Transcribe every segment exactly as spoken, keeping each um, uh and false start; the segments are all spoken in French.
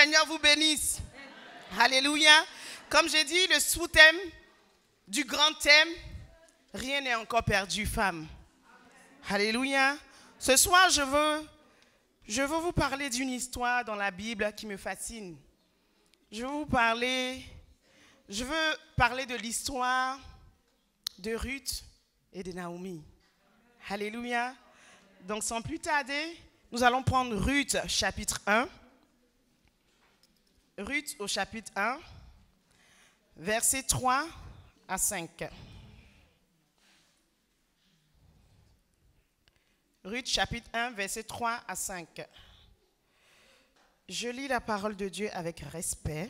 Seigneur vous bénisse. Alléluia. Comme j'ai dit, le sous-thème du grand thème, rien n'est encore perdu, femme. Alléluia. Ce soir, je veux, je veux vous parler d'une histoire dans la Bible qui me fascine. Je veux vous parler, je veux parler de l'histoire de Ruth et de Naomi. Alléluia. Donc, sans plus tarder, nous allons prendre Ruth, chapitre un. Ruth au chapitre un, versets trois à cinq. Ruth, chapitre un, versets trois à cinq. Je lis la parole de Dieu avec respect.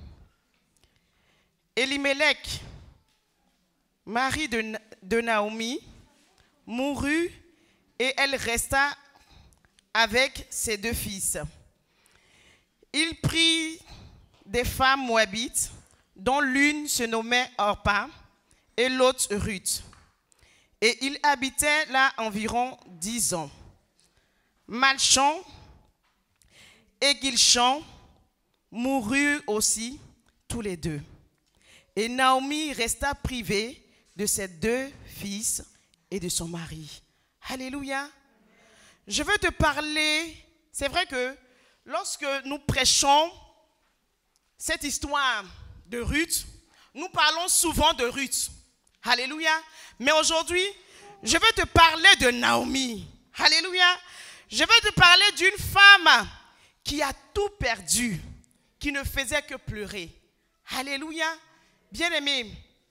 Elimelech, mari de, de Naomi, mourut et elle resta avec ses deux fils. Il prit des femmes moabites, dont l'une se nommait Orpa et l'autre Ruth. Et il habitait là environ dix ans. Malchon et Guilchon moururent aussi tous les deux. Et Naomi resta privée de ses deux fils et de son mari. Alléluia. Je veux te parler, c'est vrai que lorsque nous prêchons cette histoire de Ruth, nous parlons souvent de Ruth. Alléluia. Mais aujourd'hui, je veux te parler de Naomi. Alléluia. Je veux te parler d'une femme qui a tout perdu, qui ne faisait que pleurer. Alléluia. Bien-aimés,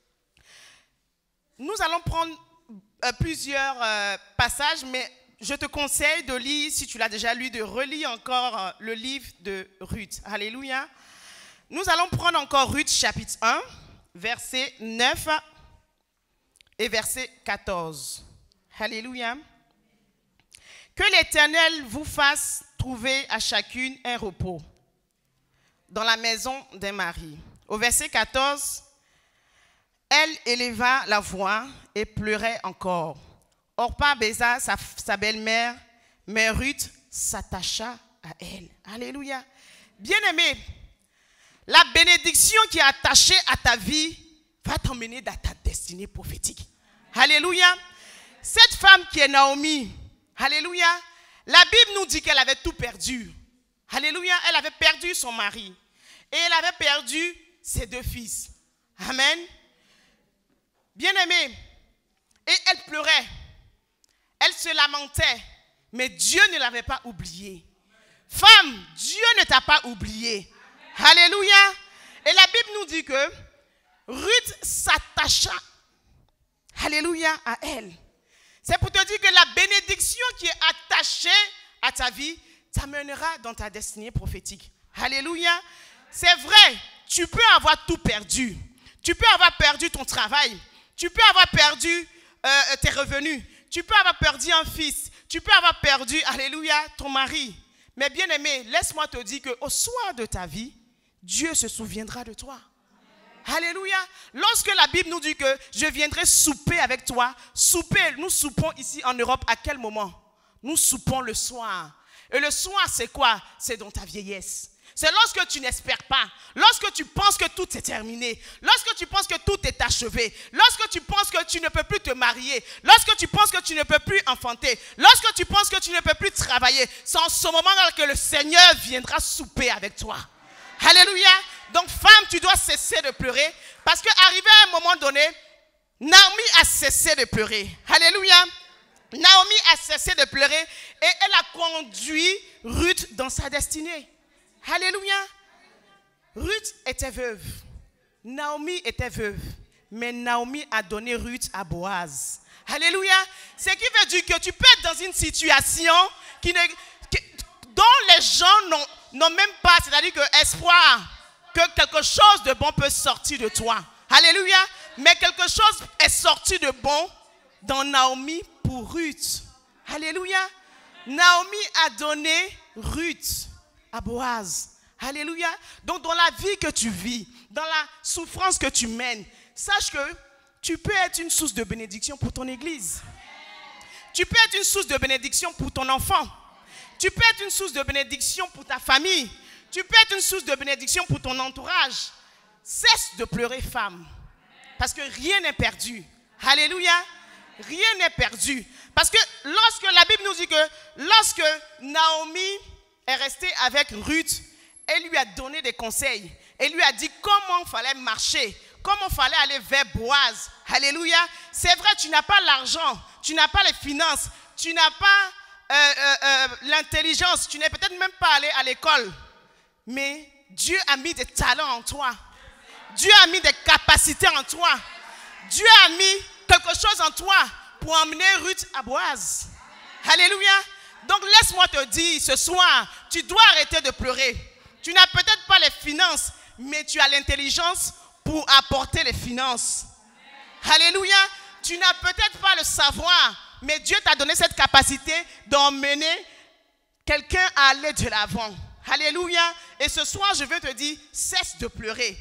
nous allons prendre euh, plusieurs euh, passages, mais je te conseille de lire, si tu l'as déjà lu, de relire encore euh, le livre de Ruth. Alléluia. Nous allons prendre encore Ruth chapitre un, verset neuf et verset quatorze. Alléluia. Que l'Éternel vous fasse trouver à chacune un repos dans la maison d'un mari. Au verset quatorze, elle éleva la voix et pleurait encore. Orpa baisa sa, sa belle-mère, mais Ruth s'attacha à elle. Alléluia. Bien-aimé, la bénédiction qui est attachée à ta vie va t'emmener dans ta destinée prophétique. Alléluia. Cette femme qui est Naomi, alléluia, la Bible nous dit qu'elle avait tout perdu. Alléluia, elle avait perdu son mari et elle avait perdu ses deux fils. Amen. Bien-aimé, et elle pleurait, elle se lamentait, mais Dieu ne l'avait pas oubliée. Femme, Dieu ne t'a pas oubliée. Alléluia. Et la Bible nous dit que Ruth s'attacha, alléluia, à elle. C'est pour te dire que la bénédiction qui est attachée à ta vie t'amènera dans ta destinée prophétique. Alléluia. C'est vrai, tu peux avoir tout perdu. Tu peux avoir perdu ton travail. Tu peux avoir perdu euh, tes revenus. Tu peux avoir perdu un fils. Tu peux avoir perdu, alléluia, ton mari. Mais bien aimé, laisse-moi te dire qu'au soir de ta vie, Dieu se souviendra de toi. Alléluia. Lorsque la Bible nous dit que je viendrai souper avec toi, souper, nous soupons ici en Europe à quel moment? Nous soupons le soir. Et le soir, c'est quoi? C'est dans ta vieillesse. C'est lorsque tu n'espères pas, lorsque tu penses que tout est terminé, lorsque tu penses que tout est achevé, lorsque tu penses que tu ne peux plus te marier, lorsque tu penses que tu ne peux plus enfanter, lorsque tu penses que tu ne peux plus travailler, c'est en ce moment-là que le Seigneur viendra souper avec toi. Alléluia. Donc femme, tu dois cesser de pleurer parce qu'arrivé à un moment donné, Naomi a cessé de pleurer. Alléluia. Naomi a cessé de pleurer et elle a conduit Ruth dans sa destinée. Alléluia. Ruth était veuve. Naomi était veuve. Mais Naomi a donné Ruth à Boaz. Alléluia. Ce qui veut dire que tu peux être dans une situation qui ne, qui, dont les gens n'ont, n'ont même pas, c'est-à-dire que espoir que quelque chose de bon peut sortir de toi. Alléluia. Mais quelque chose est sorti de bon dans Naomi pour Ruth. Alléluia. Naomi a donné Ruth à Boaz. Alléluia. Donc dans la vie que tu vis, dans la souffrance que tu mènes, sache que tu peux être une source de bénédiction pour ton église. Tu peux être une source de bénédiction pour ton enfant. Tu peux être une source de bénédiction pour ta famille. Tu peux être une source de bénédiction pour ton entourage. Cesse de pleurer, femme. Parce que rien n'est perdu. Alléluia. Rien n'est perdu. Parce que lorsque la Bible nous dit que lorsque Naomi est restée avec Ruth, elle lui a donné des conseils. Elle lui a dit comment il fallait marcher, comment il fallait aller vers Boaz. Alléluia. C'est vrai, tu n'as pas l'argent, tu n'as pas les finances, tu n'as pas euh, euh, euh, l'intelligence, tu n'es peut-être même pas allé à l'école. Mais Dieu a mis des talents en toi. Dieu a mis des capacités en toi. Dieu a mis quelque chose en toi pour emmener Ruth à Boaz. Alléluia. Donc laisse-moi te dire ce soir, tu dois arrêter de pleurer. Tu n'as peut-être pas les finances, mais tu as l'intelligence pour apporter les finances. Alléluia. Tu n'as peut-être pas le savoir, mais Dieu t'a donné cette capacité d'emmener quelqu'un à aller de l'avant. Alléluia. Et ce soir, je veux te dire, cesse de pleurer.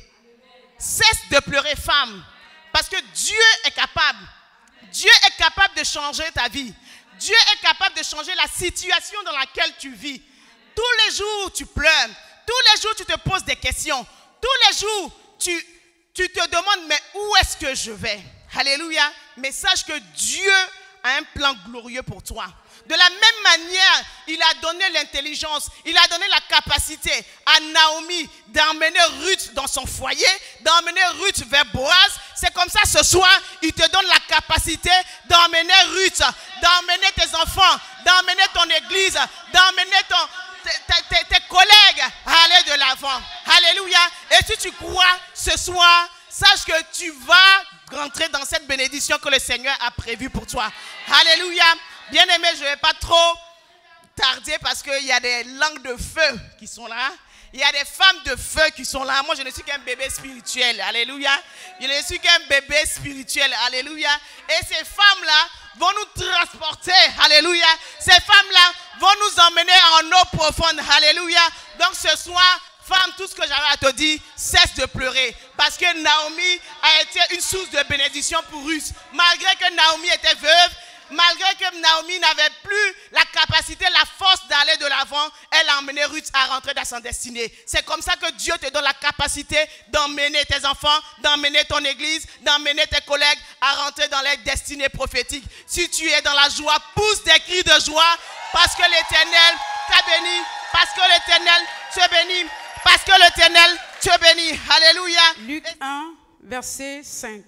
Cesse de pleurer, femme. Parce que Dieu est capable. Dieu est capable de changer ta vie. Dieu est capable de changer la situation dans laquelle tu vis. Tous les jours, tu pleures. Tous les jours, tu te poses des questions. Tous les jours, tu, tu te demandes, mais où est-ce que je vais? Alléluia. Mais sache que Dieu a un plan glorieux pour toi. De la même manière, il a donné l'intelligence, il a donné la capacité à Naomi d'emmener Ruth dans son foyer, d'emmener Ruth vers Boaz. C'est comme ça ce soir, il te donne la capacité d'emmener Ruth, d'emmener tes enfants, d'emmener ton église, d'emmener ton, tes, tes, tes collègues à aller de l'avant. Alléluia. Et si tu crois ce soir, sache que tu vas rentrer dans cette bénédiction que le Seigneur a prévue pour toi. Alléluia. Bien aimé, je ne vais pas trop tarder parce qu'il y a des langues de feu qui sont là. Il y a des femmes de feu qui sont là. Moi, je ne suis qu'un bébé spirituel. Alléluia. Je ne suis qu'un bébé spirituel. Alléluia. Et ces femmes-là vont nous transporter. Alléluia. Ces femmes-là vont nous emmener en eau profonde. Alléluia. Donc ce soir, femme, tout ce que j'avais à te dire, cesse de pleurer. Parce que Naomi a été une source de bénédiction pour Ruth. Malgré que Naomi était veuve, malgré que Naomi n'avait plus la capacité, la force d'aller de l'avant, elle a emmené Ruth à rentrer dans son destinée. C'est comme ça que Dieu te donne la capacité d'emmener tes enfants, d'emmener ton église, d'emmener tes collègues à rentrer dans les destinées prophétiques. Si tu es dans la joie, pousse des cris de joie parce que l'Éternel t'a béni, parce que l'Éternel te bénit, parce que l'Éternel te bénit. Alléluia. Luc un, verset cinq.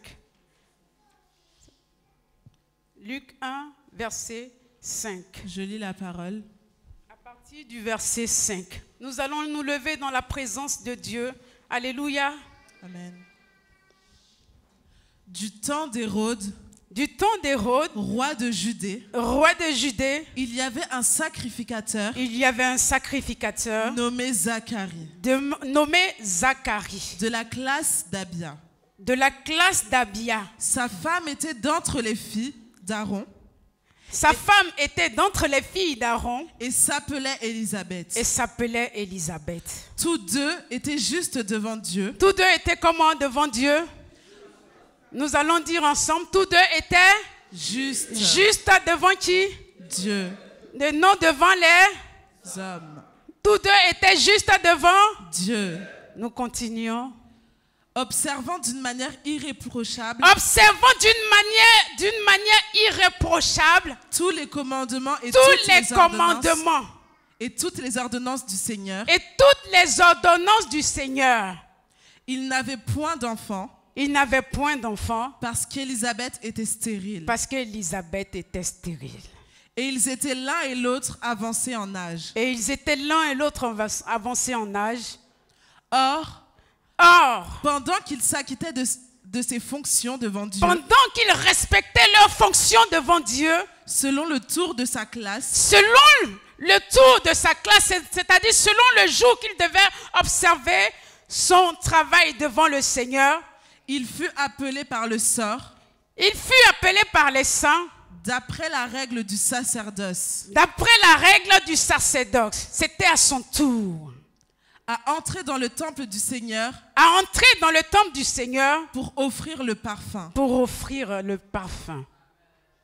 Luc un, verset cinq. Je lis la parole. À partir du verset cinq, nous allons nous lever dans la présence de Dieu. Alléluia. Amen. Du temps d'Hérode, du temps d'Hérode, roi de Judée, roi de Judée, il y avait un sacrificateur, il y avait un sacrificateur nommé Zacharie, de, nommé Zacharie, de la classe d'Abia. De la classe d'Abia. Sa femme était d'entre les filles d'Aaron. Sa et, femme était d'entre les filles d'Aaron. Et s'appelait Élisabeth. Et s'appelait Élisabeth. Tous deux étaient justes devant Dieu. Tous deux étaient comment devant Dieu? Nous allons dire ensemble, tous deux étaient justes. Justes devant qui? Dieu. Et non devant les hommes. Tous deux étaient justes devant Dieu. Nous continuons. Observant d'une manière irréprochable. Observant d'une manière, d'une manière irréprochable. Tous les commandements et tous toutes les, les commandements. Et toutes les ordonnances du Seigneur. Et toutes les ordonnances du Seigneur. Il n'avait point d'enfant. Il n'avait point d'enfant. Parce qu'Élisabeth était stérile. Parce qu'Élisabeth était stérile. Et ils étaient l'un et l'autre avancés en âge. Et ils étaient l'un et l'autre avancés en âge. Or, Or, pendant qu'ils s'acquittaient de, de ses fonctions devant Dieu, pendant qu'ils respectaient leurs fonctions devant Dieu, selon le tour de sa classe, selon le tour de sa classe, c'est-à-dire selon le jour qu'il devait observer son travail devant le Seigneur, il fut appelé par le sort, il fut appelé par les saints, d'après la règle du sacerdoce, d'après la règle du sacerdoce, c'était à son tour. À entrer dans le temple du Seigneur, à entrer dans le temple du Seigneur, pour offrir le parfum, pour offrir le parfum.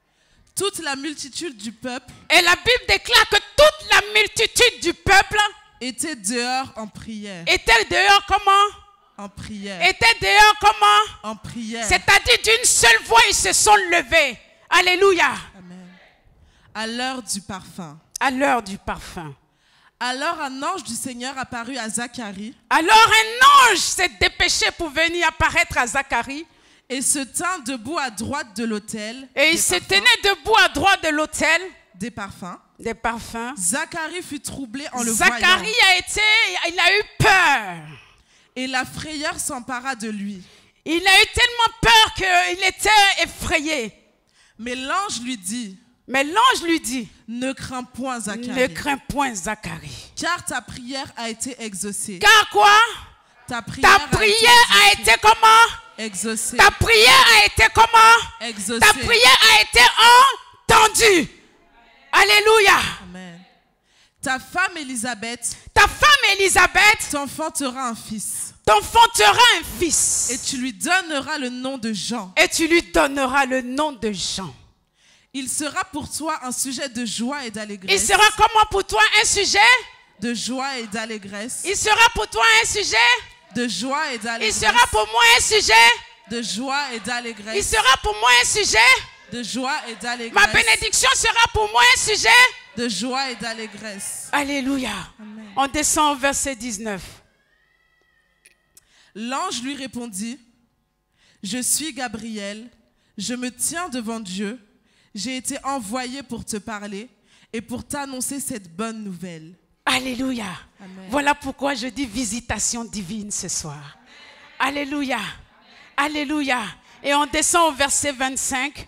Toute la multitude du peuple, et la Bible déclare que toute la multitude du peuple, était dehors en prière. était dehors comment? En prière. Était dehors comment? En prière. C'est-à-dire d'une seule voix, ils se sont levés. Alléluia. Amen. À l'heure du parfum. À l'heure du parfum. Alors un ange du Seigneur apparut à Zacharie. Alors un ange s'est dépêché pour venir apparaître à Zacharie. Et se tint debout à droite de l'autel. Et il se tenait debout à droite de l'autel. Des parfums. Des parfums. Zacharie fut troublé en le Zacharie voyant. a été, il a eu peur. Et la frayeur s'empara de lui. Il a eu tellement peur qu'il était effrayé. Mais l'ange lui dit, Mais l'ange lui dit, ne crains point Zacharie, ne crains point Zacharie. car ta prière a été exaucée. Car quoi? Ta prière, Ta prière a été comment? exaucée. Ta prière a été comment? Exaucée. Ta prière a été entendue. Alléluia. Amen. Ta femme Élisabeth Ta femme Élisabeth t'enfantera un fils. t'enfantera un fils. Et tu lui donneras le nom de Jean. Et tu lui donneras le nom de Jean. Il sera pour toi un sujet de joie et d'allégresse. Il sera comment pour toi un sujet? De joie et d'allégresse. Il sera pour toi un sujet? De joie et Il d'allégresse. sera pour moi un sujet? De joie et Il d'allégresse. sera pour moi un sujet? De joie et Ma d'allégresse. bénédiction sera pour moi un sujet? De joie et d'allégresse. Alléluia. Amen. On descend au verset dix-neuf. L'ange lui répondit, je suis Gabriel, je me tiens devant Dieu, j'ai été envoyé pour te parler et pour t'annoncer cette bonne nouvelle. Alléluia. Amen. Voilà pourquoi je dis visitation divine ce soir. Alléluia. Alléluia. Et on descend au verset vingt-cinq.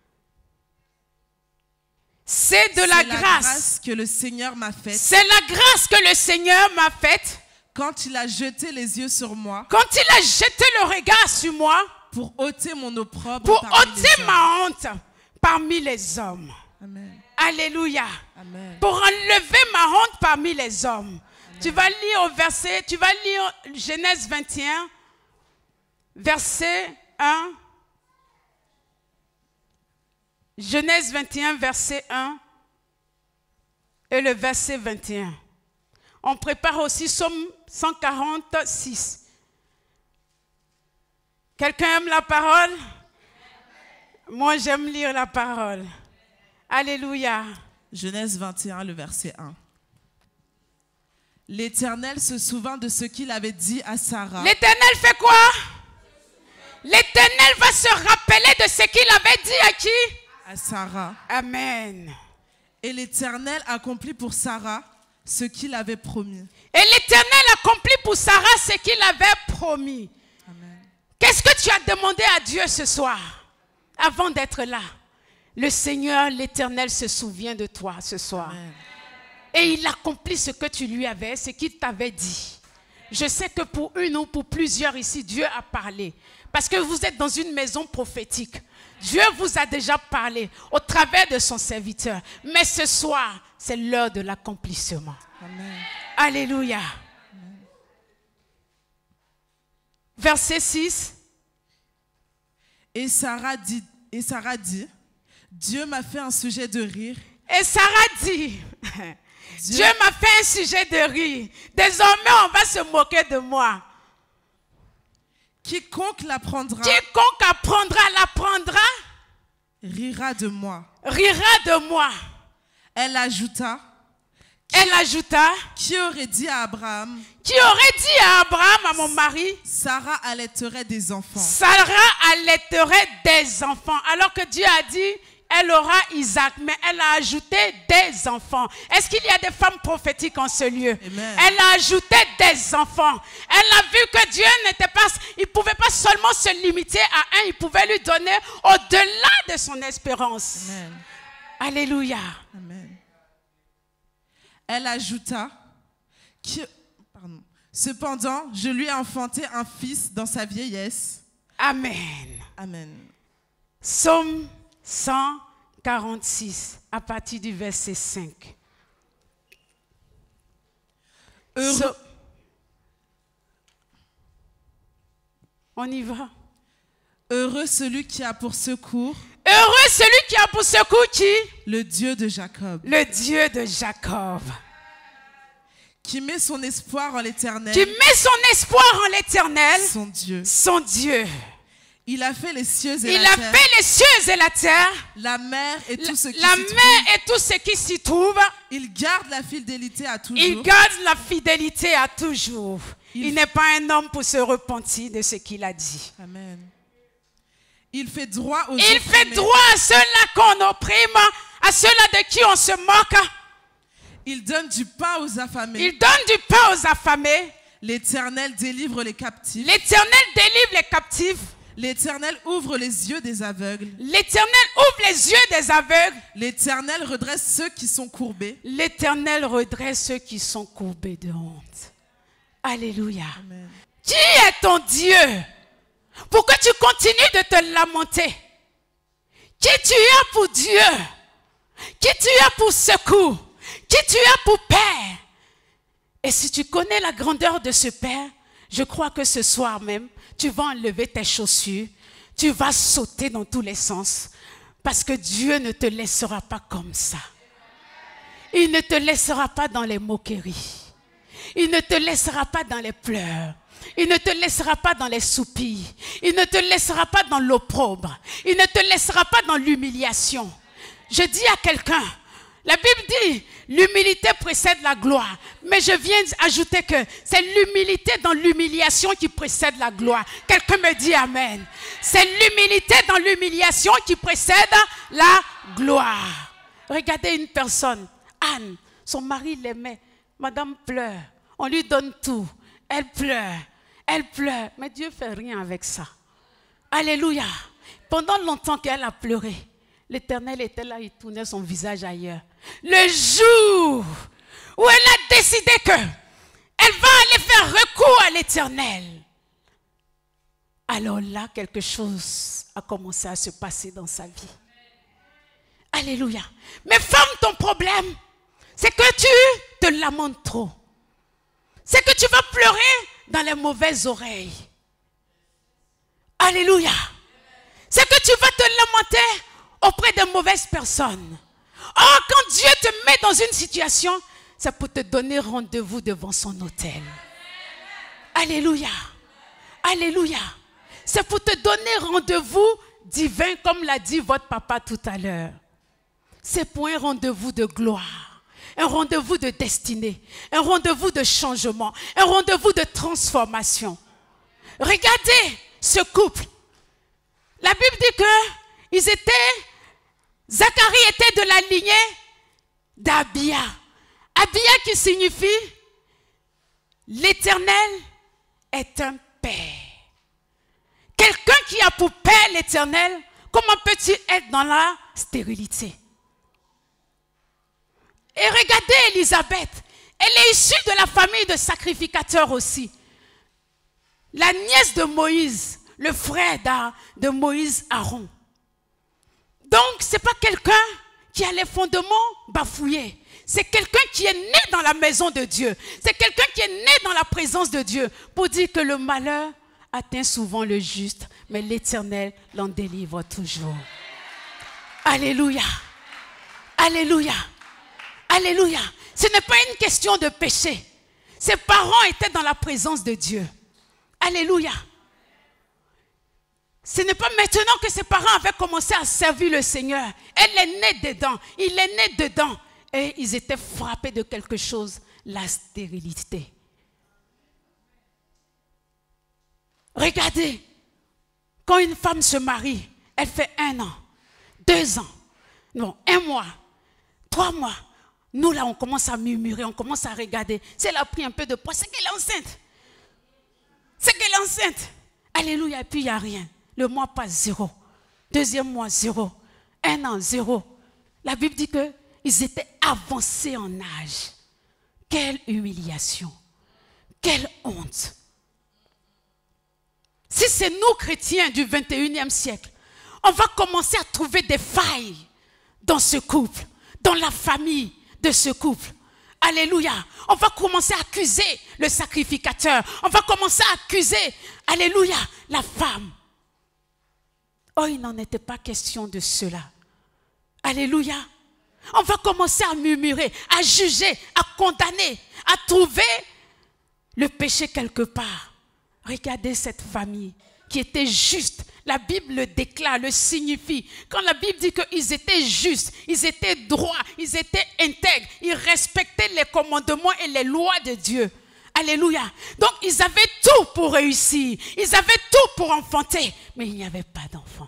C'est de la C'est grâce. que le Seigneur m'a faite C'est la grâce que le Seigneur m'a faite quand il a jeté les yeux sur moi quand il a jeté le regard sur moi pour ôter mon opprobre pour parmi les ôter hommes. ma honte parmi les hommes. Amen. Alléluia. Amen. Pour enlever ma honte parmi les hommes. Amen. Tu vas lire au verset, tu vas lire Genèse vingt et un, verset un. Genèse vingt et un, verset un et le verset vingt et un. On prépare aussi Psaume cent quarante-six. Quelqu'un aime la parole? Moi, j'aime lire la parole. Alléluia. Genèse vingt et un, le verset un. L'Éternel se souvint de ce qu'il avait dit à Sarah. L'Éternel fait quoi? L'Éternel va se rappeler de ce qu'il avait dit à qui? À Sarah. Amen. Et l'Éternel accomplit pour Sarah ce qu'il avait promis. Et l'Éternel accomplit pour Sarah ce qu'il avait promis. Amen. Qu'est-ce que tu as demandé à Dieu ce soir avant d'être là? Le Seigneur, l'Éternel se souvient de toi ce soir. Amen. Et il accomplit ce que tu lui avais, ce qu'il t'avait dit. Je sais que pour une ou pour plusieurs ici, Dieu a parlé. Parce que vous êtes dans une maison prophétique. Dieu vous a déjà parlé au travers de son serviteur. Mais ce soir, c'est l'heure de l'accomplissement. Amen. Alléluia. Amen. Verset six. Et Sarah dit, et Sarah dit, Dieu m'a fait un sujet de rire. Et Sarah dit, Dieu, Dieu m'a fait un sujet de rire. Désormais, on va se moquer de moi. Quiconque l'apprendra, Quiconque apprendra, l'apprendra, rira de moi. Rira de moi. Elle ajouta, Elle ajouta, qui aurait dit à Abraham, qui aurait dit à Abraham, à mon mari, Sarah allaiterait des enfants. Sarah allaiterait des enfants. Alors que Dieu a dit, elle aura Isaac, mais elle a ajouté des enfants. Est-ce qu'il y a des femmes prophétiques en ce lieu? Amen. Elle a ajouté des enfants. Elle a vu que Dieu n'était pas, il ne pouvait pas seulement se limiter à un, il pouvait lui donner au-delà de son espérance. Amen. Alléluia. Amen. Elle ajouta, qui, pardon, cependant, je lui ai enfanté un fils dans sa vieillesse. Amen. Amen. Psaume cent quarante-six, à partir du verset cinq. Heureux. So, on y va. Heureux celui qui a pour secours Heureux celui qui a pour secours qui? le Dieu de Jacob, Le Dieu de Jacob. qui met son espoir en l'Éternel, qui met son espoir en l'Éternel, son Dieu. son Dieu. Il a fait les cieux et Il la a terre, fait les cieux et la terre, la mer et tout ce qui la s'y trouve. mer et tout ce qui s'y trouve. Il garde la fidélité à toujours. Il garde la fidélité à toujours. Il- Il n'est pas un homme pour se repentir de ce qu'il a dit. Amen. Il fait droit aux Il fait opprimés. droit à ceux-là qu'on opprime, à ceux-là de qui on se moque. Il donne du pain aux affamés. Il donne du pain aux affamés. L'Éternel délivre les captifs. L'Éternel délivre les captifs. L'Éternel ouvre les yeux des aveugles. L'Éternel ouvre les yeux des aveugles. L'Éternel redresse ceux qui sont courbés. L'Éternel redresse ceux qui sont courbés de honte. Alléluia. Amen. Qui est ton Dieu? Pourquoi tu continues de te lamenter? Qui tu es pour Dieu? Qui tu es pour secours? Qui tu es pour Père? Et si tu connais la grandeur de ce Père, je crois que ce soir même, tu vas enlever tes chaussures, tu vas sauter dans tous les sens, parce que Dieu ne te laissera pas comme ça. Il ne te laissera pas dans les moqueries. Il ne te laissera pas dans les pleurs. Il ne te laissera pas dans les soupirs. Il ne te laissera pas dans l'opprobre. Il ne te laissera pas dans l'humiliation. Je dis à quelqu'un, la Bible dit, l'humilité précède la gloire. Mais je viens ajouter que c'est l'humilité dans l'humiliation qui précède la gloire. Quelqu'un me dit amen. C'est l'humilité dans l'humiliation qui précède la gloire. Regardez une personne, Anne, son mari l'aimait. Madame pleure, on lui donne tout. Elle pleure, elle pleure. Mais Dieu ne fait rien avec ça. Alléluia. Pendant longtemps qu'elle a pleuré, l'Éternel était là, il tournait son visage ailleurs. Le jour où elle a décidé que elle va aller faire recours à l'Éternel, alors là, quelque chose a commencé à se passer dans sa vie. Alléluia. Mais femme, ton problème, c'est que tu te lamentes trop. C'est que tu vas pleurer dans les mauvaises oreilles. Alléluia. C'est que tu vas te lamenter auprès de mauvaises personnes. Oh, quand Dieu te met dans une situation, c'est pour te donner rendez-vous devant son autel. Alléluia. Alléluia. C'est pour te donner rendez-vous divin, comme l'a dit votre papa tout à l'heure. C'est pour un rendez-vous de gloire, un rendez-vous de destinée, un rendez-vous de changement, un rendez-vous de transformation. Regardez ce couple. La Bible dit que ils étaient, Zacharie était de la lignée d'Abia. Abia qui signifie l'Éternel est un Père. Quelqu'un qui a pour Père l'Éternel, comment peut-il être dans la stérilité? Et regardez Élisabeth, elle est issue de la famille de sacrificateurs aussi. La nièce de Moïse, le frère de Moïse, Aaron. Donc, ce n'est pas quelqu'un qui a les fondements bafouillés. C'est quelqu'un qui est né dans la maison de Dieu. C'est quelqu'un qui est né dans la présence de Dieu pour dire que le malheur atteint souvent le juste, mais l'Éternel l'en délivre toujours. Alléluia. Alléluia. Alléluia. Ce n'est pas une question de péché. Ses parents étaient dans la présence de Dieu. Alléluia. Ce n'est pas maintenant que ses parents avaient commencé à servir le Seigneur. Elle est née dedans. Il est né dedans. Et ils étaient frappés de quelque chose, la stérilité. Regardez, quand une femme se marie, elle fait un an, deux ans, non, un mois, trois mois. Nous là, on commence à murmurer, on commence à regarder. Si elle a pris un peu de poids, c'est qu'elle est enceinte. C'est qu'elle est enceinte. Alléluia, et puis il n'y a rien. Le mois passe zéro. Deuxième mois, zéro. Un an, zéro. La Bible dit qu'ils étaient avancés en âge. Quelle humiliation. Quelle honte. Si c'est nous, chrétiens du vingt et unième siècle, on va commencer à trouver des failles dans ce couple, dans la famille de ce couple. Alléluia. On va commencer à accuser le sacrificateur. On va commencer à accuser, alléluia, la femme. Oh, il n'en était pas question de cela. Alléluia. On va commencer à murmurer, à juger, à condamner, à trouver le péché quelque part. Regardez cette famille qui était juste. La Bible le déclare, le signifie. Quand la Bible dit qu'ils étaient justes, ils étaient droits, ils étaient intègres, ils respectaient les commandements et les lois de Dieu. Alléluia. Donc ils avaient tout pour réussir. Ils avaient tout pour enfanter. Mais il n'y avait pas d'enfant.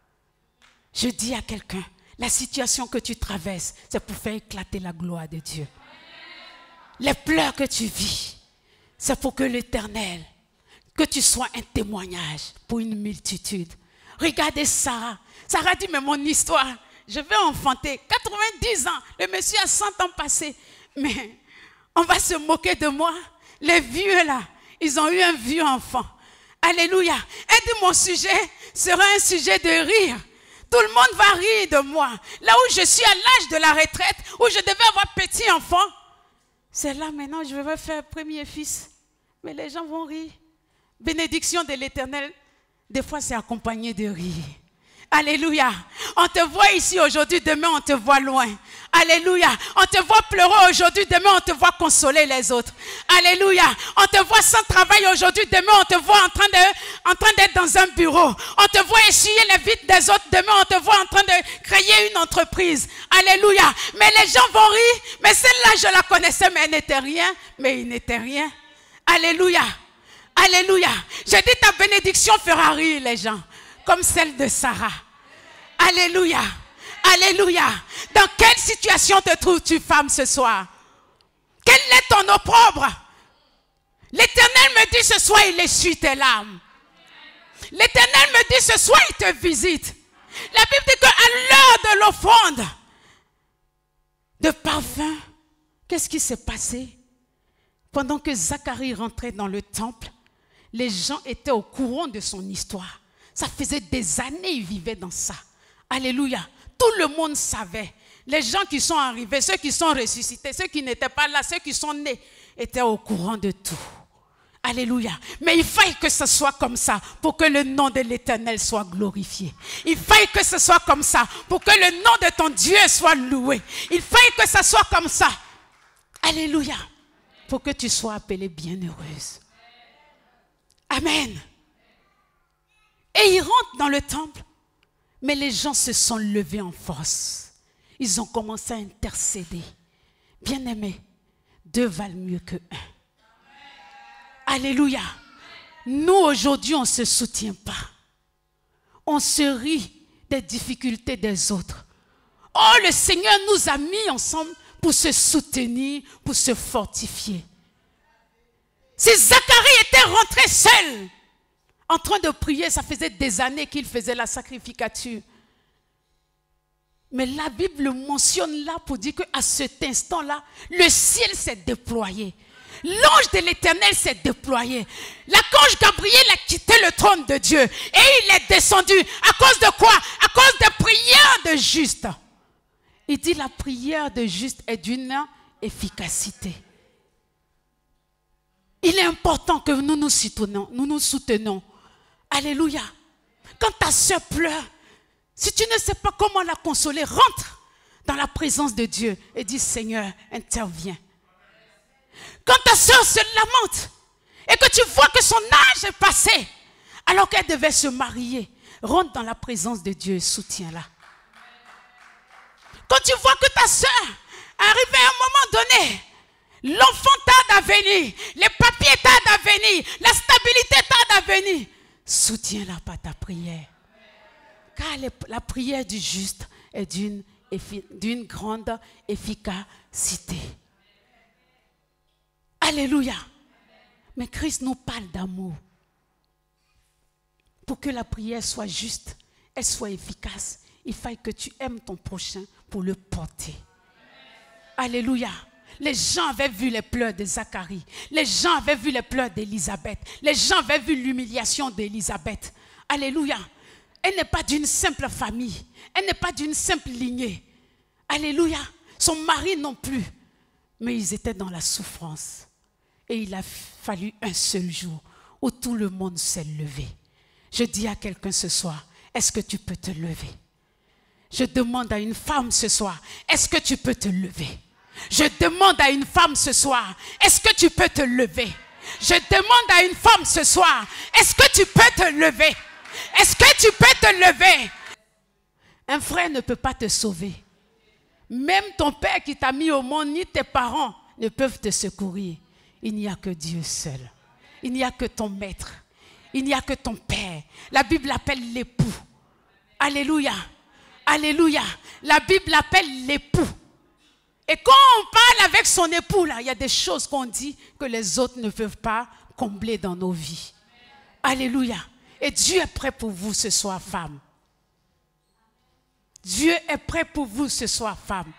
Je dis à quelqu'un, la situation que tu traverses, c'est pour faire éclater la gloire de Dieu. Les pleurs que tu vis, c'est pour que l'Éternel, que tu sois un témoignage pour une multitude. Regardez Sarah. Sarah dit, mais mon histoire, je vais enfanter. quatre-vingt-dix ans, le monsieur a cent ans passés. Mais on va se moquer de moi. Les vieux là, ils ont eu un vieux enfant. Alléluia. Elle dit, mon sujet sera un sujet de rire. Tout le monde va rire de moi. Là où je suis à l'âge de la retraite, où je devais avoir petit enfant, c'est là maintenant je vais faire premier fils. Mais les gens vont rire. Bénédiction de l'Éternel, des fois c'est accompagné de rire. Alléluia. On te voit ici aujourd'hui, demain on te voit loin. Alléluia. On te voit pleurer aujourd'hui, demain on te voit consoler les autres. Alléluia. On te voit sans travail aujourd'hui, demain on te voit en train de, en train d'être dans un bureau. On te voit essuyer les vitres des autres, demain on te voit en train de créer une entreprise. Alléluia. Mais les gens vont rire. Mais celle-là je la connaissais, mais elle n'était rien. Mais il n'était rien. Alléluia. Alléluia. J'ai dit ta bénédiction fera rire les gens. Comme celle de Sarah. Alléluia. Alléluia. Dans quelle situation te trouves-tu, femme, ce soir? Quel est ton opprobre? L'Éternel me dit ce soir, il essuie tes larmes. L'Éternel me dit ce soir, il te visite. La Bible dit qu'à l'heure de l'offrande de parfum, qu'est-ce qui s'est passé? Pendant que Zacharie rentrait dans le temple, les gens étaient au courant de son histoire. Ça faisait des années qu'ils vivaient dans ça. Alléluia. Tout le monde savait. Les gens qui sont arrivés, ceux qui sont ressuscités, ceux qui n'étaient pas là, ceux qui sont nés, étaient au courant de tout. Alléluia. Mais il faille que ce soit comme ça pour que le nom de l'Éternel soit glorifié. Il faille que ce soit comme ça pour que le nom de ton Dieu soit loué. Il faille que ce soit comme ça. Alléluia. Pour que tu sois appelée bienheureuse. Amen. Et ils rentrent dans le temple, mais les gens se sont levés en force. Ils ont commencé à intercéder. Bien-aimés, deux valent mieux que un. Alléluia. Nous, aujourd'hui, on ne se soutient pas. On se rit des difficultés des autres. Oh, le Seigneur nous a mis ensemble pour se soutenir, pour se fortifier. Si Zacharie était rentré seul, en train de prier, ça faisait des années qu'il faisait la sacrificature. Mais la Bible le mentionne là pour dire qu'à cet instant-là, le ciel s'est déployé. L'ange de l'Éternel s'est déployé. L'archange Gabriel a quitté le trône de Dieu et il est descendu. À cause de quoi? À cause des prières de juste. Il dit la prière de juste est d'une efficacité. Il est important que nous nous soutenons. Nous nous soutenons. Alléluia. Quand ta soeur pleure, si tu ne sais pas comment la consoler, rentre dans la présence de Dieu et dis Seigneur, interviens. Quand ta soeur se lamente et que tu vois que son âge est passé, alors qu'elle devait se marier, rentre dans la présence de Dieu et soutiens-la. Quand tu vois que ta soeur arrive à un moment donné, l'enfant tarde à venir, les papiers tardent à venir, la stabilité tarde à venir, soutiens-la par ta prière. Car la prière du juste est d'une d'une grande efficacité. Alléluia. Mais Christ nous parle d'amour. Pour que la prière soit juste, elle soit efficace, il faut que tu aimes ton prochain pour le porter. Alléluia. Les gens avaient vu les pleurs de Zacharie. Les gens avaient vu les pleurs d'Élisabeth. Les gens avaient vu l'humiliation d'Élisabeth. Alléluia. Elle n'est pas d'une simple famille. Elle n'est pas d'une simple lignée. Alléluia. Son mari non plus. Mais ils étaient dans la souffrance. Et il a fallu un seul jour où tout le monde s'est levé. Je dis à quelqu'un ce soir, est-ce que tu peux te lever? Je demande à une femme ce soir, est-ce que tu peux te lever? Je demande à une femme ce soir, est-ce que tu peux te lever? Je demande à une femme ce soir, est-ce que tu peux te lever? Est-ce que tu peux te lever? Un frère ne peut pas te sauver. Même ton père qui t'a mis au monde, ni tes parents ne peuvent te secourir. Il n'y a que Dieu seul. Il n'y a que ton maître. Il n'y a que ton père. La Bible l'appelle l'époux. Alléluia. Alléluia. La Bible l'appelle l'époux. Et quand on parle avec son époux, là, il y a des choses qu'on dit que les autres ne peuvent pas combler dans nos vies. Alléluia. Et Dieu est prêt pour vous ce soir, femme. Dieu est prêt pour vous ce soir, femme.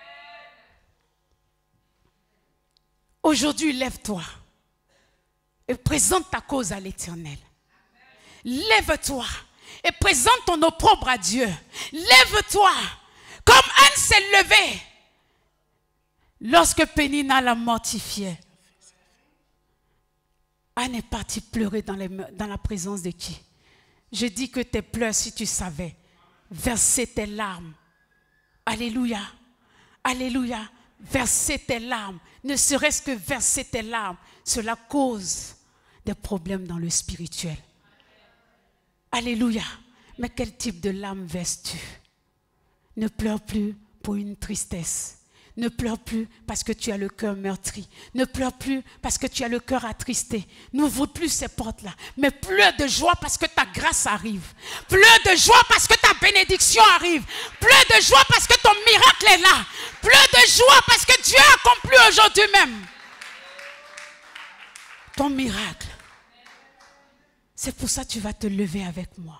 Aujourd'hui, lève-toi et présente ta cause à l'Éternel. Lève-toi et présente ton opprobre à Dieu. Lève-toi comme Anne s'est levée lorsque Pénina l'a mortifiée. Anne est partie pleurer dans, les, dans la présence de qui? Je dis que tes pleurs, si tu savais, verser tes larmes. Alléluia. Alléluia. Verser tes larmes. Ne serait-ce que verser tes larmes. Cela cause des problèmes dans le spirituel. Alléluia. Mais quel type de larmes verses-tu? Ne pleure plus pour une tristesse. Ne pleure plus parce que tu as le cœur meurtri. Ne pleure plus parce que tu as le cœur attristé. N'ouvre plus ces portes-là. Mais pleure de joie parce que ta grâce arrive. Pleure de joie parce que ta bénédiction arrive. Pleure de joie parce que ton miracle est là. Pleure de joie parce que Dieu a accompli aujourd'hui même ton miracle. C'est pour ça que tu vas te lever avec moi.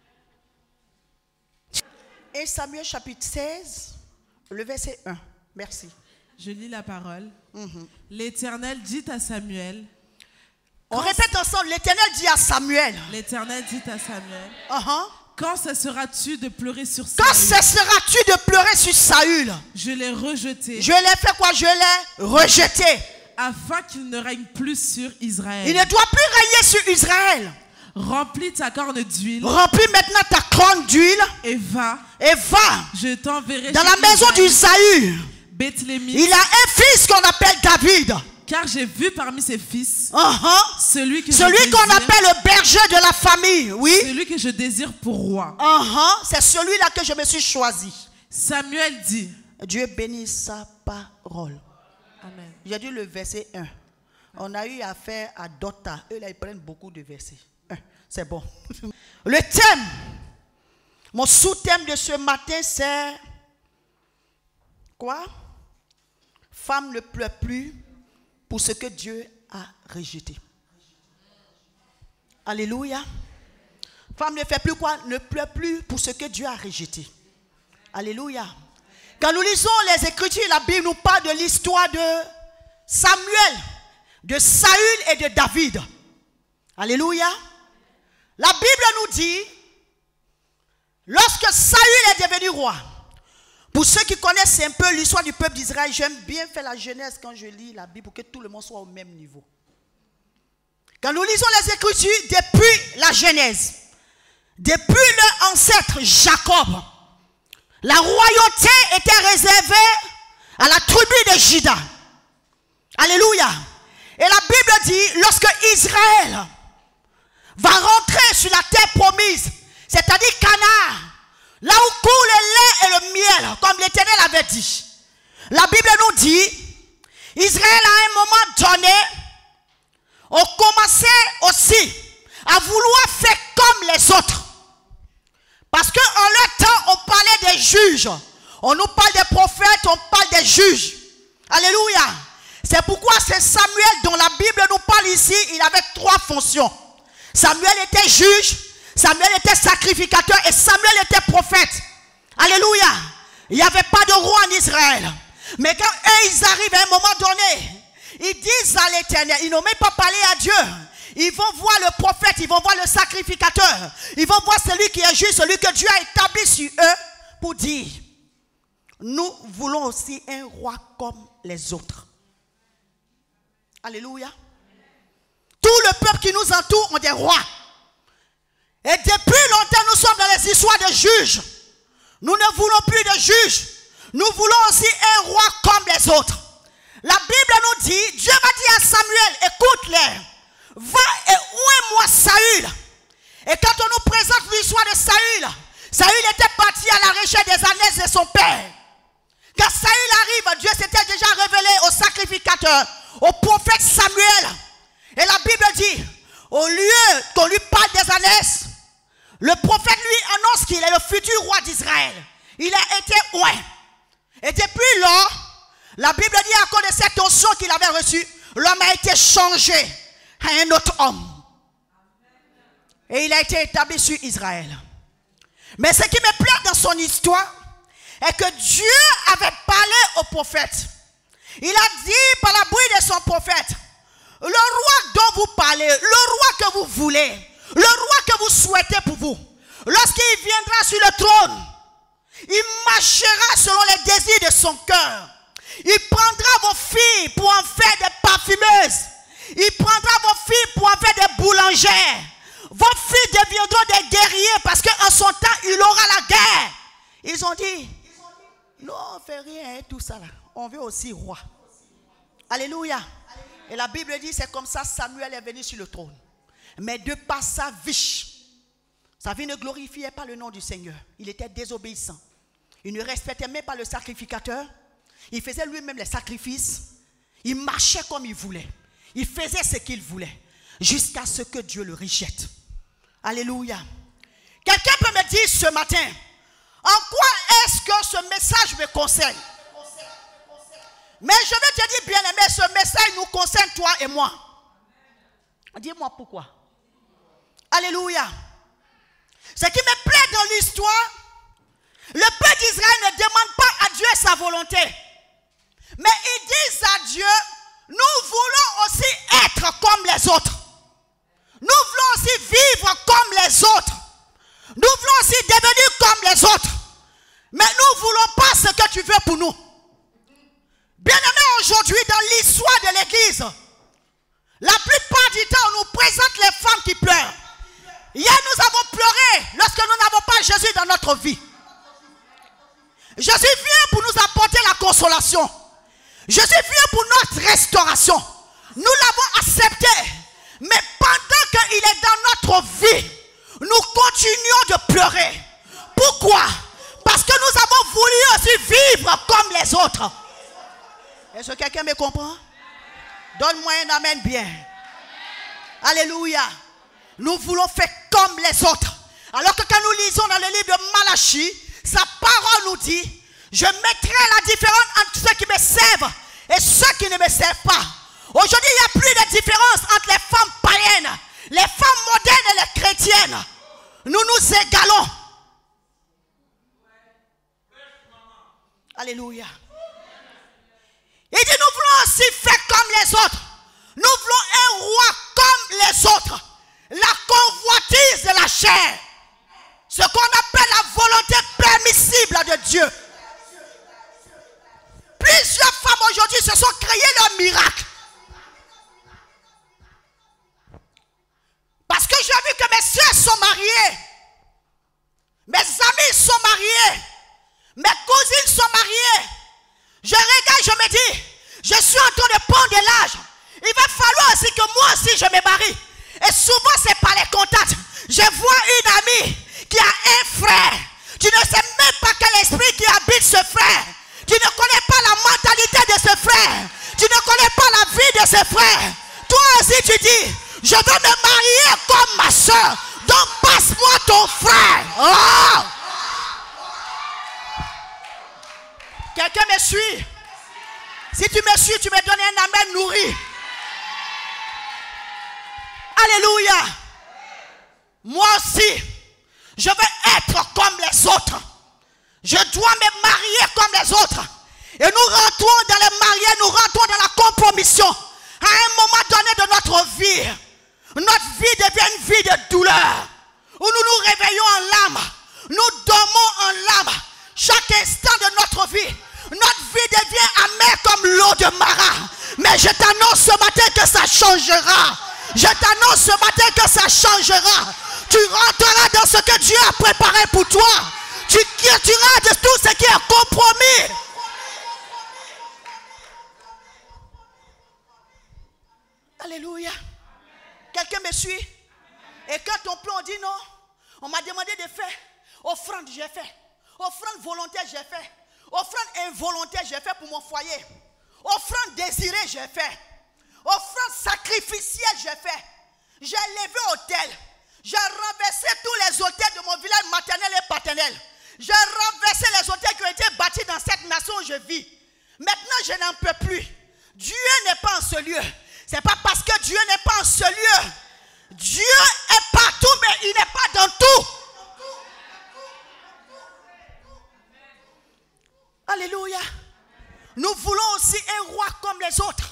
Et Samuel chapitre seize, le verset un. Merci. Je lis la parole. Mm-hmm. L'Éternel dit à Samuel. On répète ensemble. L'Éternel dit à Samuel. L'Éternel dit à Samuel. Uh-huh. Quand cesseras-tu de pleurer sur Saül? Quand cesseras-tu de pleurer sur Saül? Je l'ai rejeté. Je l'ai fait quoi? Je l'ai rejeté. Afin qu'il ne règne plus sur Israël. Il ne doit plus régner sur Israël. Remplis ta corne d'huile. Remplis maintenant ta corne d'huile. Et va. Et va. Je t'enverrai dans la maison d'Isaü. Bethlémite. Il a un fils qu'on appelle David. Car j'ai vu parmi ses fils uh-huh. celui que celui qu'on appelle le berger de la famille. Oui. Celui que je désire pour roi. Uh-huh. C'est celui-là que je me suis choisi. Samuel dit. Dieu bénisse sa parole. Amen. J'ai dit le verset un. On a eu affaire à Dota. Eux là, ils prennent beaucoup de versets. C'est bon. Le thème, mon sous-thème de ce matin, c'est quoi? Femme ne pleure plus pour ce que Dieu a rejeté. Alléluia. Femme ne fait plus quoi? Ne pleure plus pour ce que Dieu a rejeté. Alléluia. Quand nous lisons les Écritures, la Bible nous parle de l'histoire de Samuel, de Saül et de David. Alléluia. La Bible nous dit, lorsque Saül est devenu roi, pour ceux qui connaissent un peu l'histoire du peuple d'Israël, j'aime bien faire la Genèse quand je lis la Bible pour que tout le monde soit au même niveau. Quand nous lisons les Écritures, depuis la Genèse, depuis leur ancêtre Jacob, la royauté était réservée à la tribu de Juda. Alléluia. Et la Bible dit, lorsque Israël va rentrer sur la terre promise, c'est-à-dire Canaan, là où coule le lait et le miel, comme l'Éternel avait dit. La Bible nous dit, Israël à un moment donné, ont commencé aussi à vouloir faire comme les autres. Parce qu'en leur temps, on parlait des juges. On nous parle des prophètes, on parle des juges. Alléluia. C'est pourquoi c'est Samuel dont la Bible nous parle ici, il avait trois fonctions. Samuel était juge, Samuel était sacrificateur et Samuel était prophète. Alléluia. Il n'y avait pas de roi en Israël. Mais quand eux, ils arrivent à un moment donné, ils disent à l'Éternel, ils n'ont même pas parlé à Dieu. Ils vont voir le prophète, ils vont voir le sacrificateur. Ils vont voir celui qui est juste, celui que Dieu a établi sur eux pour dire, nous voulons aussi un roi comme les autres. Alléluia. Tout le peuple qui nous entoure ont des rois. Et depuis longtemps, nous sommes dans les histoires de juges. Nous ne voulons plus de juges. Nous voulons aussi un roi comme les les autres. La Bible nous dit, Dieu va dire à Samuel, écoute-les, va et oins-moi Saül. Et quand on nous présente l'histoire de Saül, Saül était parti à la recherche des ânesses de son père. Quand Saül arrive, Dieu s'était déjà révélé au sacrificateur, au prophète Samuel. Et la Bible dit, au lieu qu'on lui parle des ânesses, le prophète lui annonce qu'il est le futur roi d'Israël. Il a été oint. Et depuis lors, la Bible dit à cause de cette onction qu'il avait reçue, l'homme a été changé à un autre homme. Et il a été établi sur Israël. Mais ce qui me plaît dans son histoire est que Dieu avait parlé au prophète. Il a dit par la bouche de son prophète, le roi dont vous parlez, le roi que vous voulez, le roi que vous souhaitez pour vous, lorsqu'il viendra sur le trône, il marchera selon les désirs de son cœur. Il prendra vos filles pour en faire des parfumeuses. Il prendra vos filles pour en faire des boulangères. Vos filles deviendront des guerriers parce qu'en son temps, il aura la guerre. Ils ont dit, non, on ne fait rien, tout ça là. On veut aussi roi. Alléluia. Et la Bible dit, c'est comme ça Samuel est venu sur le trône. Mais de par sa vie, sa vie ne glorifiait pas le nom du Seigneur. Il était désobéissant. Il ne respectait même pas le sacrificateur. Il faisait lui-même les sacrifices. Il marchait comme il voulait. Il faisait ce qu'il voulait. Jusqu'à ce que Dieu le rejette. Alléluia. Quelqu'un peut me dire ce matin, en quoi est-ce que ce message me concerne? Mais je vais te dire, bien aimé, ce message nous concerne toi et moi. Dis-moi pourquoi. Alléluia. Ce qui me plaît dans l'histoire, le peuple d'Israël ne demande pas à Dieu sa volonté. Mais ils disent à Dieu, nous voulons aussi être comme les autres. Nous voulons aussi vivre comme les autres. Nous voulons aussi devenir comme les autres. Mais nous ne voulons pas ce que tu veux pour nous. Bien-aimés, aujourd'hui, dans l'histoire de l'Église, la plupart du temps, on nous présente les femmes qui pleurent. Hier, nous avons pleuré lorsque nous n'avons pas Jésus dans notre vie. Jésus vient pour nous apporter la consolation. Jésus vient pour notre restauration. Nous l'avons accepté. Mais pendant qu'il est dans notre vie, nous continuons de pleurer. Pourquoi? Parce que nous avons voulu aussi vivre comme les autres. Est-ce que quelqu'un me comprend? Donne-moi un amen bien. Alléluia. Nous voulons faire comme les autres. Alors que quand nous lisons dans le livre de Malachie, sa parole nous dit, je mettrai la différence entre ceux qui me servent et ceux qui ne me servent pas. Aujourd'hui, il n'y a plus de différence entre les femmes païennes, les femmes modernes et les chrétiennes. Nous nous égalons. Alléluia. Il dit, nous voulons aussi faire comme les autres. Nous voulons un roi comme les autres. La convoitise de la chair. Ce qu'on appelle la volonté permissible de Dieu. Plusieurs femmes aujourd'hui se sont créées leur miracle. Parce que j'ai vu que mes soeurs sont mariées. Mes amis sont mariés. Mes cousines sont mariées. Je regarde, je me dis, je suis en train de prendre de l'âge. Il va falloir aussi que moi aussi je me marie. Et souvent c'est par les contacts. Je vois une amie qui a un frère. Tu ne sais même pas quel esprit qui habite ce frère. Tu ne connais pas la mentalité de ce frère. Tu ne connais pas la vie de ce frère. Toi aussi tu dis, je veux me marier comme ma soeur. Donc passe-moi ton frère. Oh! Quelqu'un me suit? Si tu me suis, tu me donnes un amen nourri. Alléluia. Moi aussi, je veux être comme les autres. Je dois me marier comme les autres. Et nous rentrons dans le mariage, nous rentrons dans la compromission. À un moment donné de notre vie, notre vie devient une vie de douleur. Où nous nous réveillons en larmes. Nous dormons en larmes. Chaque instant de notre vie, notre vie devient amère comme l'eau de Mara. Mais je t'annonce ce matin que ça changera. Je t'annonce ce matin que ça changera. Tu rentreras dans ce que Dieu a préparé pour toi. Tu quitteras de tout ce qui est compromis. Alléluia. Quelqu'un me suit? Et quand on peut, on dit non. On m'a demandé de faire. Offrande, j'ai fait. Offrande volontaire, j'ai fait. Offrande involontaire, j'ai fait pour mon foyer. Offrande désirée, j'ai fait. Offrande sacrificielle, j'ai fait. J'ai levé hôtel. J'ai renversé tous les hôtels de mon village maternel et paternel. J'ai renversé les hôtels qui ont été bâtis dans cette nation où je vis. Maintenant, je n'en peux plus. Dieu n'est pas en ce lieu. Ce n'est pas parce que Dieu n'est pas en ce lieu. Dieu est partout, mais il n'est pas dans tout. Alléluia. Nous voulons aussi un roi comme les autres.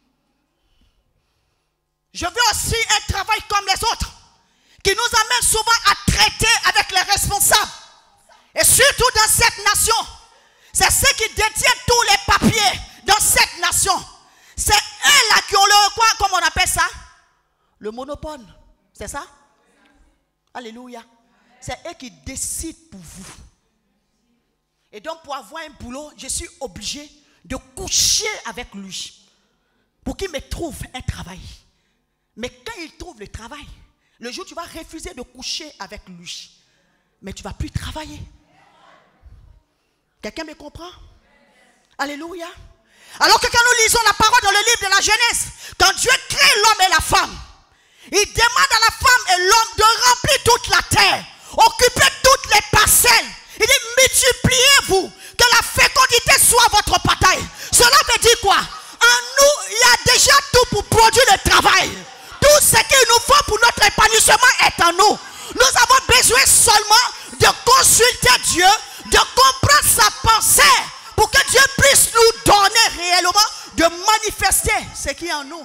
Je veux aussi un travail comme les autres, qui nous amène souvent à traiter avec les responsables. Et surtout dans cette nation, c'est ceux qui détiennent tous les papiers dans cette nation. C'est eux là qui ont le, quoi, comme on appelle ça? Le monopole. C'est ça? Alléluia. C'est eux qui décident pour vous. Et donc pour avoir un boulot, je suis obligé de coucher avec lui pour qu'il me trouve un travail. Mais quand il trouve le travail, le jour où tu vas refuser de coucher avec lui, mais tu ne vas plus travailler. Quelqu'un me comprend? Alléluia. Alors que quand nous lisons la parole dans le livre de la Genèse, quand Dieu crée l'homme et la femme, il demande à la femme et l'homme de remplir toute la terre, occuper toutes les parcelles. Il dit multipliez-vous, que la fécondité soit votre bataille. Cela veut dire quoi? En nous, il y a déjà tout pour produire le travail. Tout ce qu'il nous faut pour notre épanouissement est en nous. Nous avons besoin seulement de consulter Dieu, de comprendre sa pensée, pour que Dieu puisse nous donner réellement, de manifester ce qui est en nous.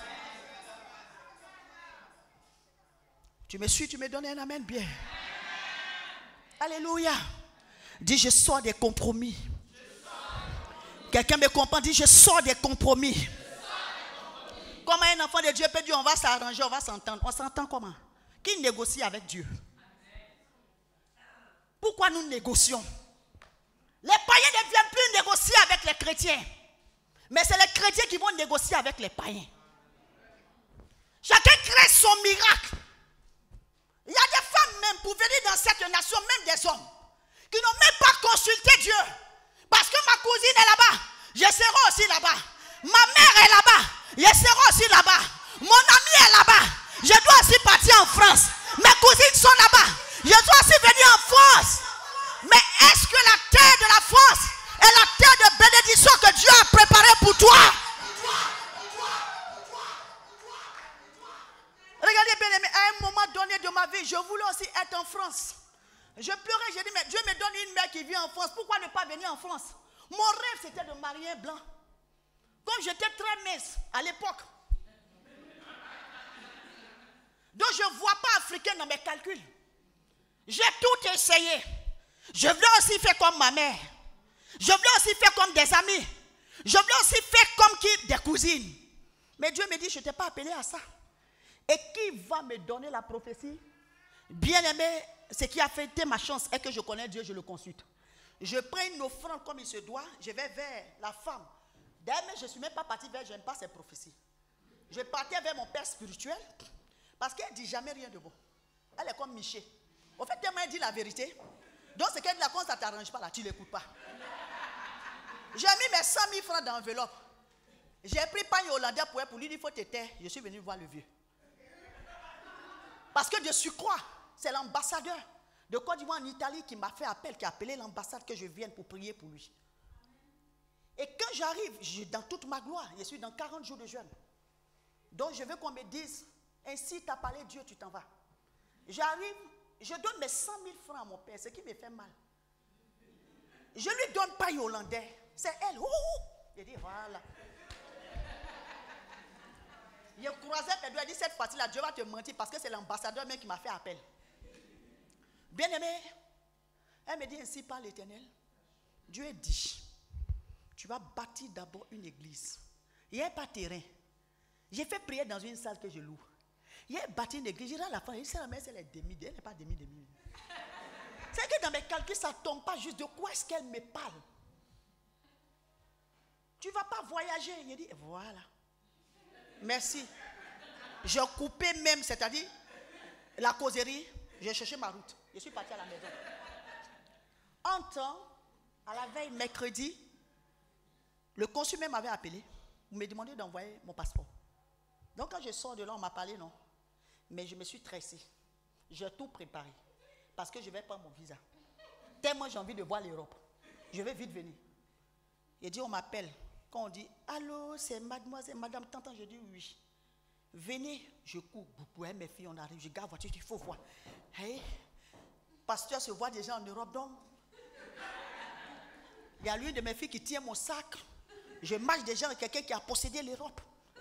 Tu me suis, tu me donnes un amen bien. Alléluia. Dis, je sors des compromis. Quelqu'un me comprend, dit, je sors des compromis. Comment un enfant de Dieu peut dire, on va s'arranger, on va s'entendre. On s'entend comment? Qui négocie avec Dieu? Pourquoi nous négocions? Les païens ne viennent plus négocier avec les chrétiens. Mais c'est les chrétiens qui vont négocier avec les païens. Chacun crée son miracle. Il y a des femmes même pour venir dans cette nation, même des hommes, qui n'ont même pas consulté Dieu. Parce que ma cousine est là-bas, je serai aussi là-bas. Ma mère est là-bas, je serai aussi là-bas. Mon ami est là-bas, je dois aussi partir en France. Mes cousines sont là-bas, je dois aussi venir en France. Mais est-ce que la terre de la France est la terre de bénédiction que Dieu a préparée pour toi? Regardez bien aimé, à un moment donné de ma vie, je voulais aussi être en France. Je pleurais, j'ai dit, mais Dieu me donne une mère qui vit en France. Pourquoi ne pas venir en France? Mon rêve, c'était de marier un blanc. Comme j'étais très mince à l'époque. Donc je ne vois pas africain dans mes calculs. J'ai tout essayé. Je voulais aussi faire comme ma mère. Je voulais aussi faire comme des amis. Je voulais aussi faire comme qui, des cousines. Mais Dieu me dit, je ne t'ai pas appelé à ça. Et qui va me donner la prophétie? Bien aimé, ce qui a fait ma chance est que je connais Dieu, je le consulte. Je prends une offrande comme il se doit, je vais vers la femme. D'ailleurs, je ne suis même pas parti vers, je n'aime pas ces prophéties. Je partais vers mon père spirituel, parce qu'elle ne dit jamais rien de bon. Elle est comme Miché. Au fait, tellement elle dit la vérité. Donc, ce qu'elle dit là, quand ça ne t'arrange pas, là, tu ne l'écoutes pas. J'ai mis mes cent mille francs dans l'enveloppe. J'ai pris pagne hollandais pour elle, pour lui dire, il faut te taire. Je suis venu voir le vieux. Parce que de surcroît, c'est l'ambassadeur de Côte d'Ivoire en Italie qui m'a fait appel, qui a appelé l'ambassade que je vienne pour prier pour lui. Et quand j'arrive, je, dans toute ma gloire, je suis dans quarante jours de jeûne. Donc je veux qu'on me dise, ainsi tu as parlé Dieu, tu t'en vas. J'arrive, je donne mes cent mille francs à mon père, ce qui me fait mal. Je lui donne pas hollandais, c'est elle. Ouh, je dis voilà. Il croisait mes doigts, il dit cette fois-ci-là, Dieu va te mentir parce que c'est l'ambassadeur même qui m'a fait appel. Bien aimé, elle me dit ainsi par l'Éternel. Dieu dit, tu vas bâtir d'abord une église. Il n'y a pas de terrain. J'ai fait prier dans une salle que je loue. Il y a bâti une église, j'ai dit à la fin, il dit, c'est la mère, c'est les demi, elle n'est pas demi-demi. C'est que dans mes calculs, ça ne tombe pas juste de quoi est-ce qu'elle me parle. Tu ne vas pas voyager. Il dit, voilà. Merci. Je coupais même, c'est-à-dire la causerie, j'ai cherché ma route. Je suis parti à la maison. En temps, à la veille mercredi, le consul même m'avait appelé. Vous me demandez d'envoyer mon passeport. Donc quand je sors de là, on m'a parlé, non. Mais je me suis tressée. J'ai tout préparé. Parce que je vais prendre mon visa. Tellement j'ai envie de voir l'Europe. Je vais vite venir. Il dit, on m'appelle. Quand on dit, allô, c'est mademoiselle, madame, t'entends? Je dis oui. Venez, je cours. Ouais, mes filles, on arrive. Je garde la voiture, il faut voir. Hey, pasteur se voit déjà en Europe, donc. Il y a l'une de mes filles qui tient mon sac. Je marche déjà avec quelqu'un qui a possédé l'Europe.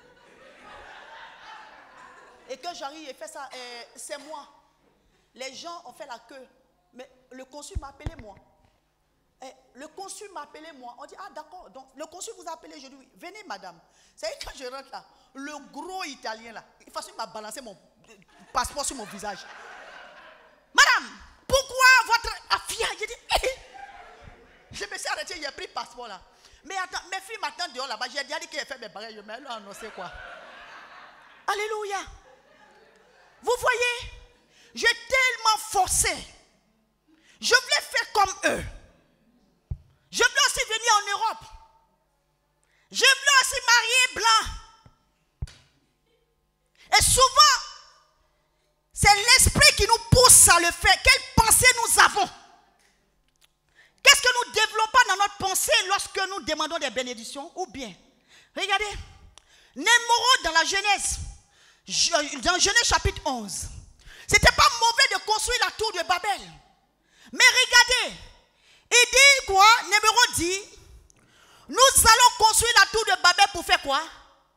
Et quand j'arrive et fait ça, euh, c'est moi. Les gens ont fait la queue. Mais le consul m'a appelé moi. Et le consul m'a appelé moi. On dit, ah d'accord. Donc le consul vous a appelé. Je dis, oui. Venez madame. C'est quand je rentre là, le gros italien là, il m'a balancé mon passeport sur mon visage. Madame, pourquoi votre affaire? Je dis, eh. Je me suis arrêté, j'ai pris le passeport là. Mais attends, mes filles m'attendent dehors là-bas. J'ai déjà dit qu'elle fait mes bagages. Mais elle a annoncé quoi? Alléluia. Vous voyez, j'ai tellement forcé. Je voulais faire comme eux. Je voulais aussi venir en Europe. Je voulais aussi marier blanc. Et souvent, c'est l'esprit qui nous pousse à le faire. Quelle pensée nous avons? Qu'est-ce que nous développons dans notre pensée lorsque nous demandons des bénédictions? Ou bien, regardez, Némorod dans la Genèse, dans Genèse chapitre onze, c'était pas mauvais de construire la tour de Babel. Mais regardez, il dit quoi? Némorod dit, nous allons construire la tour de Babel pour faire quoi?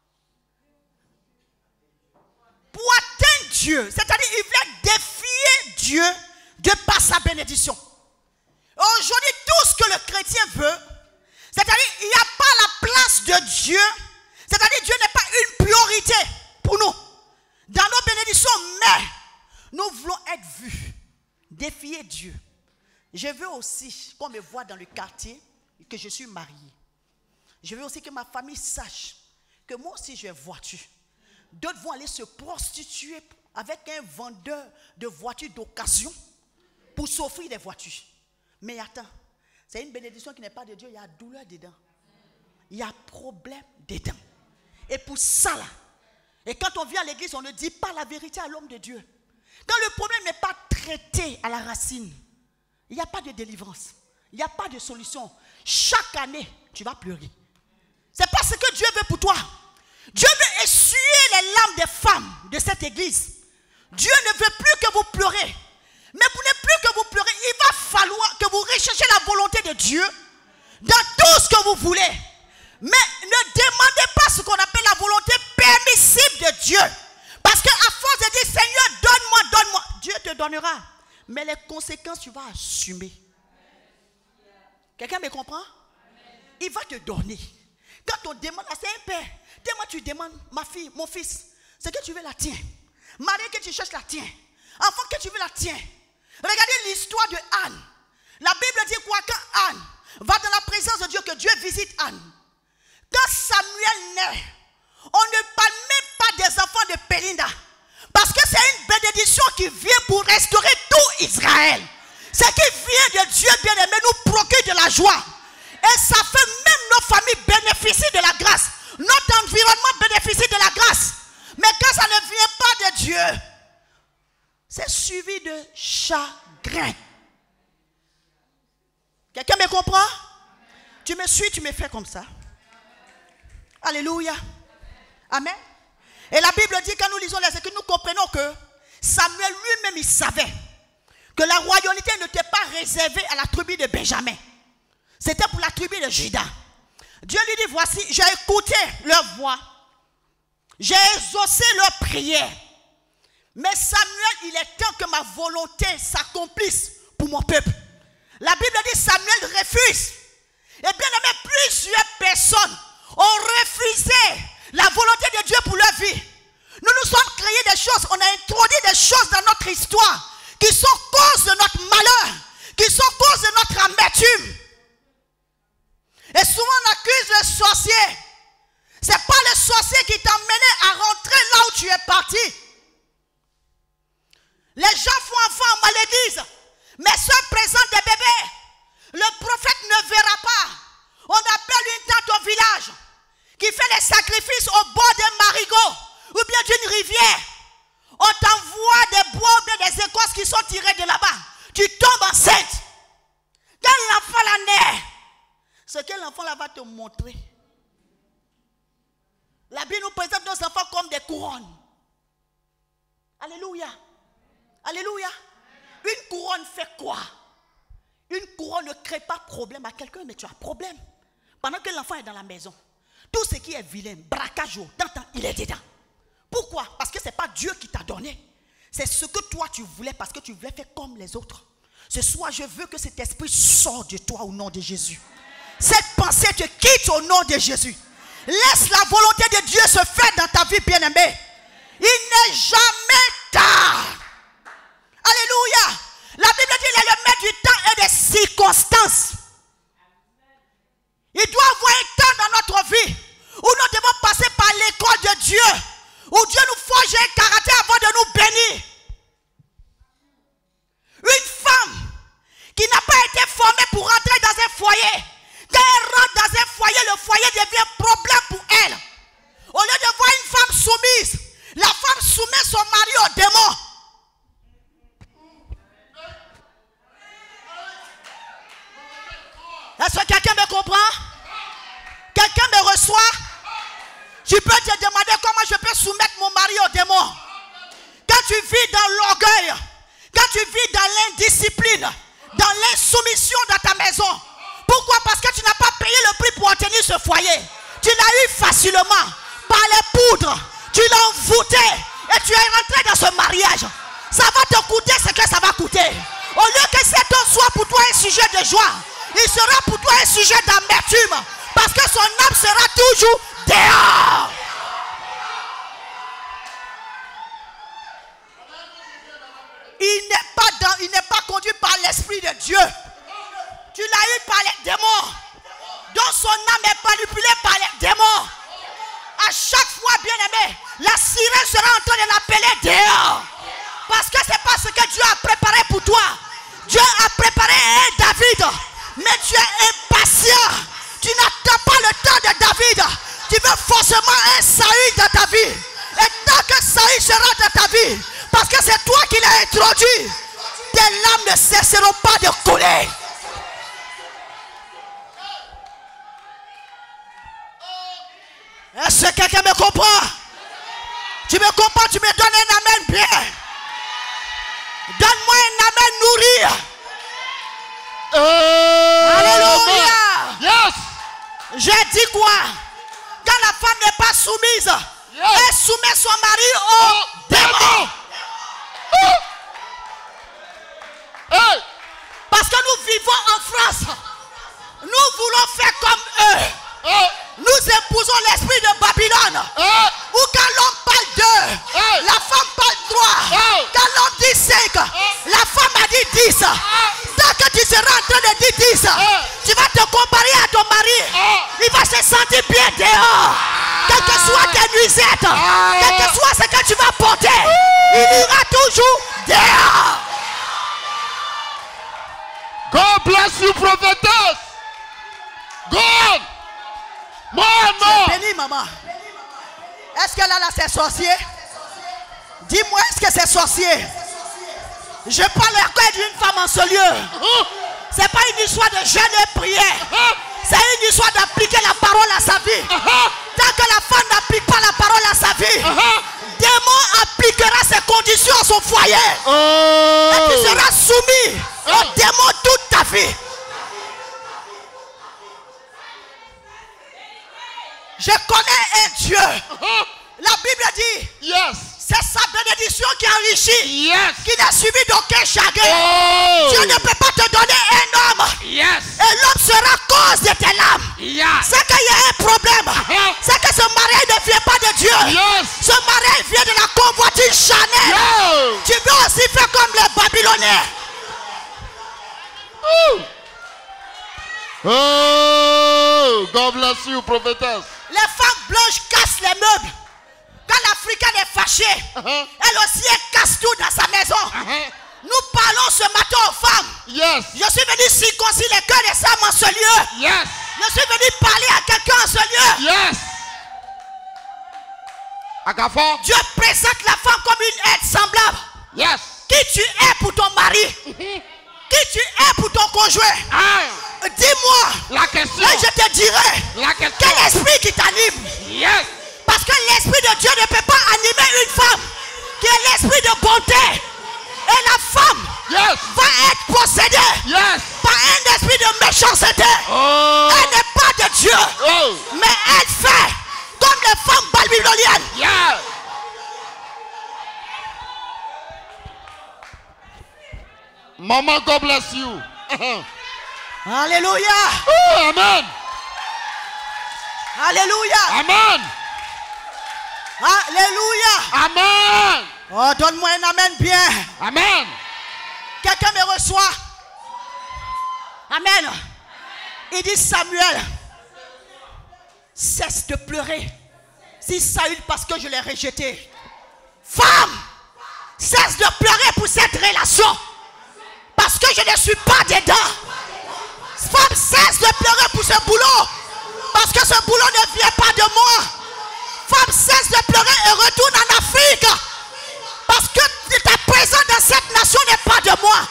Pour atteindre Dieu. C'est-à-dire, il voulait défier Dieu de par sa bénédiction. Aujourd'hui, tout ce que le chrétien veut, c'est-à-dire, il n'y a pas la place de Dieu. C'est-à-dire, Dieu n'est pas une priorité pour nous. Dans nos bénédictions, mais nous voulons être vus, défier Dieu. Je veux aussi qu'on me voit dans le quartier que je suis mariée. Je veux aussi que ma famille sache que moi aussi j'ai voiture. D'autres vont aller se prostituer avec un vendeur de voitures d'occasion pour s'offrir des voitures. Mais attends, c'est une bénédiction qui n'est pas de Dieu, il y a douleur dedans. Il y a problème dedans. Et pour ça là, et quand on vient à l'église, on ne dit pas la vérité à l'homme de Dieu. Quand le problème n'est pas traité à la racine, il n'y a pas de délivrance. Il n'y a pas de solution. Chaque année, tu vas pleurer. C'est pas ce que Dieu veut pour toi. Dieu veut essuyer les larmes des femmes de cette église. Dieu ne veut plus que vous pleurez. Mais vous n'êtes plus que vous pleurez. Il va falloir que vous recherchiez la volonté de Dieu dans tout ce que vous voulez. Mais ne demandez pas ce qu'on appelle la volonté permissible de Dieu. Parce qu'à force de dire, Seigneur, donne-moi, donne-moi, Dieu te donnera. Mais les conséquences, tu vas assumer. Quelqu'un me comprend? Il va te donner. Quand on demande, c'est un père. Dis-moi, tu demandes, ma fille, mon fils, ce que tu veux, la tiens. Marie que tu cherches, la tiens. Enfant que tu veux, la tiens. Regardez l'histoire de Anne. La Bible dit quoi? Quand Anne va dans la présence de Dieu, que Dieu visite Anne. Quand Samuel naît, on ne parle même pas des enfants de Pélinda. Parce que c'est une bénédiction qui vient pour restaurer tout Israël. Ce qui vient de Dieu bien-aimé nous procure de la joie. Et ça fait même nos familles bénéficient de la grâce. Notre environnement bénéficie de la grâce. Mais quand ça ne vient pas de Dieu, c'est suivi de chagrin. Quelqu'un me comprend? Tu me suis, tu me fais comme ça. Alléluia. Amen. Et la Bible dit, quand nous lisons les Écritures, nous comprenons que Samuel lui-même, il savait que la royauté n'était pas réservée à la tribu de Benjamin. C'était pour la tribu de Juda. Dieu lui dit, voici, j'ai écouté leur voix. J'ai exaucé leur prière. Mais Samuel, il est temps que ma volonté s'accomplisse pour mon peuple. La Bible dit, Samuel refuse. Et bien aimé, plusieurs personnes ont refusé la volonté de Dieu pour leur vie. Nous nous sommes créés des choses, on a introduit des choses dans notre histoire qui sont cause de notre malheur, qui sont cause de notre amertume. Et souvent on accuse le sorcier. Ce n'est pas le sorcier qui t'a mené à rentrer là où tu es parti. Les gens font enfant à l'église, mais ceux présentent des bébés. Le prophète ne verra pas. On appelle une tante au village qui fait les sacrifices au bord d'un marigot ou bien d'une rivière. On t'envoie des bois ou bien des écorces qui sont tirées de là-bas. Tu tombes enceinte. Quand l'enfant la naît, ce que l'enfant là va te montrer. La Bible nous présente nos enfants comme des couronnes. Alléluia. Alléluia. Une couronne fait quoi? Une couronne ne crée pas problème à quelqu'un, mais tu as problème. Pendant que l'enfant est dans la maison, tout ce qui est vilain, braquage, t'entends, il est dedans. Pourquoi? Parce que ce n'est pas Dieu qui t'a donné. C'est ce que toi tu voulais parce que tu voulais faire comme les autres. Ce soir, je veux que cet esprit sorte de toi au nom de Jésus. Cette pensée te quitte au nom de Jésus. Laisse la volonté de Dieu se faire dans ta vie, bien-aimée. Il n'est jamais tard. Alléluia. La Bible dit qu'il est le maître du temps et des circonstances. Il doit y avoir un temps dans notre vie où nous devons passer par l'école de Dieu, où Dieu nous forge un caractère avant de nous bénir. Une femme qui n'a pas été formée pour rentrer dans un foyer, quand elle rentre dans un foyer, le foyer devient un problème pour elle. Au lieu de voir une femme soumise, la femme soumet son mari au démon. Est-ce que quelqu'un me comprend? Quelqu'un me reçoit? Tu peux te demander comment je peux soumettre mon mari au démon. Quand tu vis dans l'orgueil, quand tu vis dans l'indiscipline, dans l'insoumission dans ta maison. Pourquoi? Parce que tu n'as pas payé le prix pour obtenir ce foyer. Tu l'as eu facilement, par les poudres. Tu l'as envoûté et tu es rentré dans ce mariage. Ça va te coûter ce que ça va coûter. Au lieu que cet homme soit pour toi un sujet de joie, il sera pour toi un sujet d'amertume. Parce que son âme sera toujours dehors. Il n'est pas, dans, il n'est pas conduit par l'Esprit de Dieu. Tu l'as eu par les démons. Donc son âme est manipulée par les démons. À chaque fois, bien aimé, la sirène sera en train de l'appeler dehors. Parce que ce n'est pas ce que Dieu a préparé pour toi. Dieu a préparé un David. Mais tu es impatient. Tu n'attends pas le temps de David. Tu veux forcément un Saül dans ta vie. Et tant que Saül sera dans ta vie, parce que c'est toi qui l'as introduit, tes larmes ne cesseront pas de couler. Est-ce que quelqu'un me comprend? Tu me comprends? Tu me donnes un amen bien. Donne-moi un amen nourri. Euh, Alléluia. Yes. J'ai dit quoi? Quand la femme n'est pas soumise, Yes. elle soumet son mari au Oh, démon. Oh. Hey. Parce que nous vivons en France. Nous voulons faire comme eux. Oh. Nous épousons l'esprit de Babylone. Oh. Où quand l'homme parle deux, Hey. la femme parle trois. Oh. Quand l'homme dit cinq, la femme a dit dix. Tant que tu seras en train de dire dix, Oh. tu vas te comparer à ton mari. Oh. Il va se sentir bien dehors. Quelle que soit tes nuisettes, Oh. quel que soit ce que tu vas porter, il ira toujours dehors. God bless you, prophetess. God. More and more. Bénis maman. Est-ce que là, là, c'est sorcier? Dis-moi, est-ce que c'est sorcier? Je parle encore d'une femme en ce lieu. Oh. C'est pas une histoire de jeûne et prière. Oh. C'est une histoire d'appliquer la parole à sa vie. Uh-huh. Tant que la femme n'applique pas la parole à sa vie, Uh-huh. démon appliquera ses conditions à son foyer. Oh. Et tu seras soumis Oh. au démon toute ta vie. Je connais un Dieu. Uh-huh. La Bible dit, Yes. c'est sa bénédiction qui enrichit, Yes. qui n'a suivi d'aucun chagrin. Oh. Dieu ne peut pas te donner un homme. Yes. Et l'homme sera cause de tes larmes. Yes. C'est qu'il y a un problème. Uh-huh. C'est que ce mariage ne vient pas de Dieu. Yes. Ce mariage vient de la convoitise charnelle. Yo. Tu veux aussi faire comme les Babyloniens. Ooh. Oh. God bless you, prophetess. Les femmes blanches cassent les meubles. Quand la africaine est fâchée. Uh-huh. Elle aussi, elle casse tout dans sa maison. Uh-huh. Nous parlons ce matin aux femmes. Yes. Je suis venu circoncire les cœurs des femmes en ce lieu. Yes. Je suis venu parler à quelqu'un en ce lieu. Yes. Agafon. Dieu présente la femme comme une aide semblable. Yes. Qui tu es pour ton mari? Qui tu es pour ton conjoint? Ah. Dis-moi. La question. Et je te dirai. La question. Quel esprit qui t'anime? Yes. Parce que l'esprit de Dieu ne peut pas animer une femme qui est l'esprit de bonté. Et la femme Yes. va être possédée Yes. par un esprit de méchanceté. Oh. Elle n'est pas de Dieu. Oh. Mais elle fait comme les femmes babyloniennes. Yeah. Mama, God bless you. Alléluia. Oh, amen. Alléluia. Amen. Alléluia. Amen. Oh, donne-moi un amen bien. Amen. Quelqu'un me reçoit. Amen. Il dit Samuel, cesse de pleurer. Si Saül parce que je l'ai rejeté. Femme, cesse de pleurer pour cette relation. Parce que je ne suis pas dedans. Femme, cesse de pleurer pour ce boulot. Parce que ce boulot ne vient pas de moi. Femme, cesse de pleurer et retourne en Afrique. Parce que ta présence dans cette nation n'est pas de moi.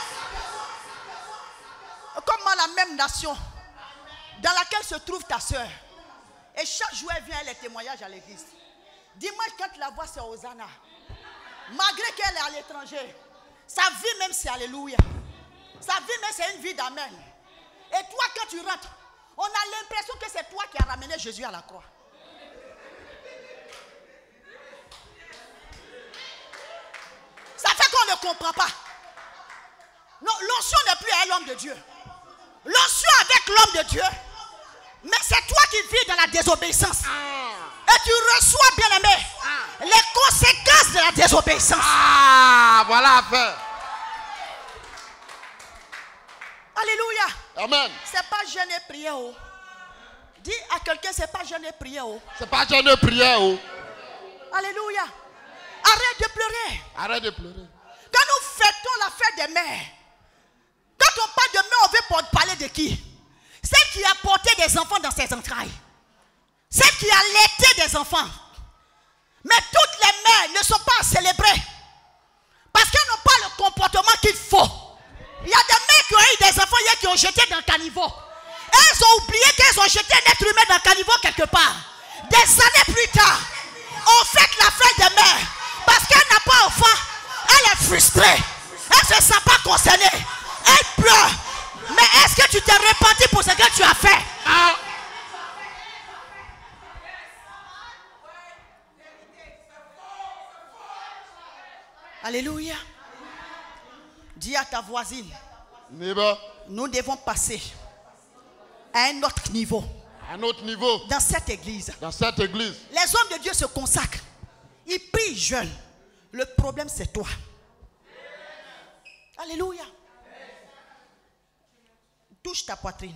Comment la même nation dans laquelle se trouve ta soeur. Et chaque jour elle vient les témoignages à l'église. Dimanche quand tu la vois c'est Hosanna. Malgré qu'elle est à l'étranger. Sa vie même c'est Alléluia. Sa vie même c'est une vie d'amen. Et toi quand tu rentres, on a l'impression que c'est toi qui as ramené Jésus à la croix. Ça fait qu'on ne comprend pas. Non, l'onction n'est plus à l'homme de Dieu. L'onction avec l'homme de Dieu. Mais c'est toi qui vis dans la désobéissance. Et tu reçois, bien aimé, les conséquences de la désobéissance. Ah, voilà l'affaire. Alléluia. Amen. C'est pas jeûner et prier. Oh. Dis à quelqu'un, c'est pas jeûner et prier. Oh. C'est pas jeûner prière. Oh. Alléluia. Arrête de pleurer. Arrête de pleurer. Quand nous fêtons la fête des mères, quand on parle de mère, on veut parler de qui? Celle qui a porté des enfants dans ses entrailles. Celle qui a allaité des enfants. Mais toutes les mères ne sont pas célébrées. Parce qu'elles n'ont pas le comportement qu'il faut. Il y a des mères qui ont eu des enfants hier qui ont jeté dans le caniveau. Elles ont oublié qu'elles ont jeté un être humain dans le caniveau quelque part. Des années plus tard, on fête la fête des mères. Parce qu'elle n'a pas enfant. Elle est frustrée. Elle ne se sent pas concernée. Elle pleure. Mais est-ce que tu t'es repenti pour ce que tu as fait? Ah. Alléluia. Dis à ta voisine. Neighbor. Nous devons passer à un autre niveau. À un autre niveau. Dans cette église. Dans cette église. Les hommes de Dieu se consacrent. Ils prient, ils jeûnent. Le problème c'est toi. Alléluia. Touche ta poitrine.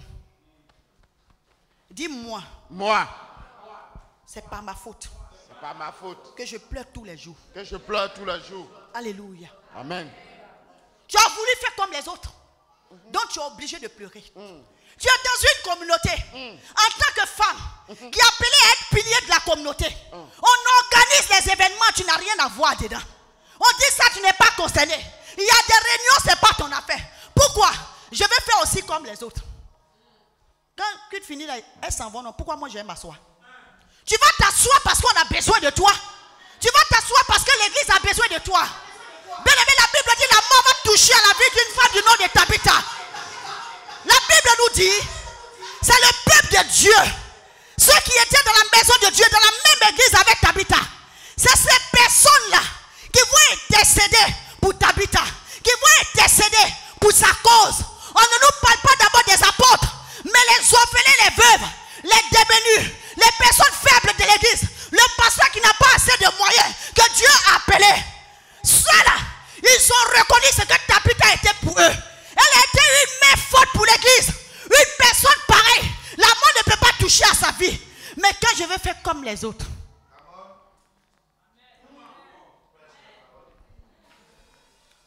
Dis-moi. Moi. C'est pas ma faute. C'est pas ma faute. Que je pleure tous les jours. Que je pleure tous les jours. Alléluia. Amen. Tu as voulu faire comme les autres. Donc tu es obligé de pleurer. Mm. Tu es dans une communauté. Mm. En tant que femme mm-hmm. qui est appelée à être pilier de la communauté. Mm. On organise les événements, tu n'as rien à voir dedans. On dit ça, tu n'es pas concerné. Il y a des réunions, ce n'est pas ton affaire. Pourquoi? Je vais faire aussi comme les autres. Quand tu finis là, elles s'en vont. Non, pourquoi moi je vais m'asseoir? Tu vas t'asseoir parce qu'on a besoin de toi. Tu vas t'asseoir parce que l'église a besoin de toi. Bien aimé, la Bible dit la mort va toucher à la vie d'une femme du nom de Tabitha. La Bible nous dit, c'est le peuple de Dieu. Ceux qui étaient dans la maison de Dieu, dans la même église avec Tabitha. C'est ces personnes-là qui vont intercéder pour Tabitha, qui vont intercéder pour sa cause. On ne nous parle pas d'abord des apôtres, mais les orphelins, les veuves, les démunis, les personnes faibles de l'église, le pasteur qui n'a pas assez de moyens que Dieu a appelé. Ceux-là, ils ont reconnu ce que Tabitha était pour eux. Elle a été une mère forte pour l'église. Une personne pareille, la mort ne peut pas toucher à sa vie. Mais quand je vais faire comme les autres,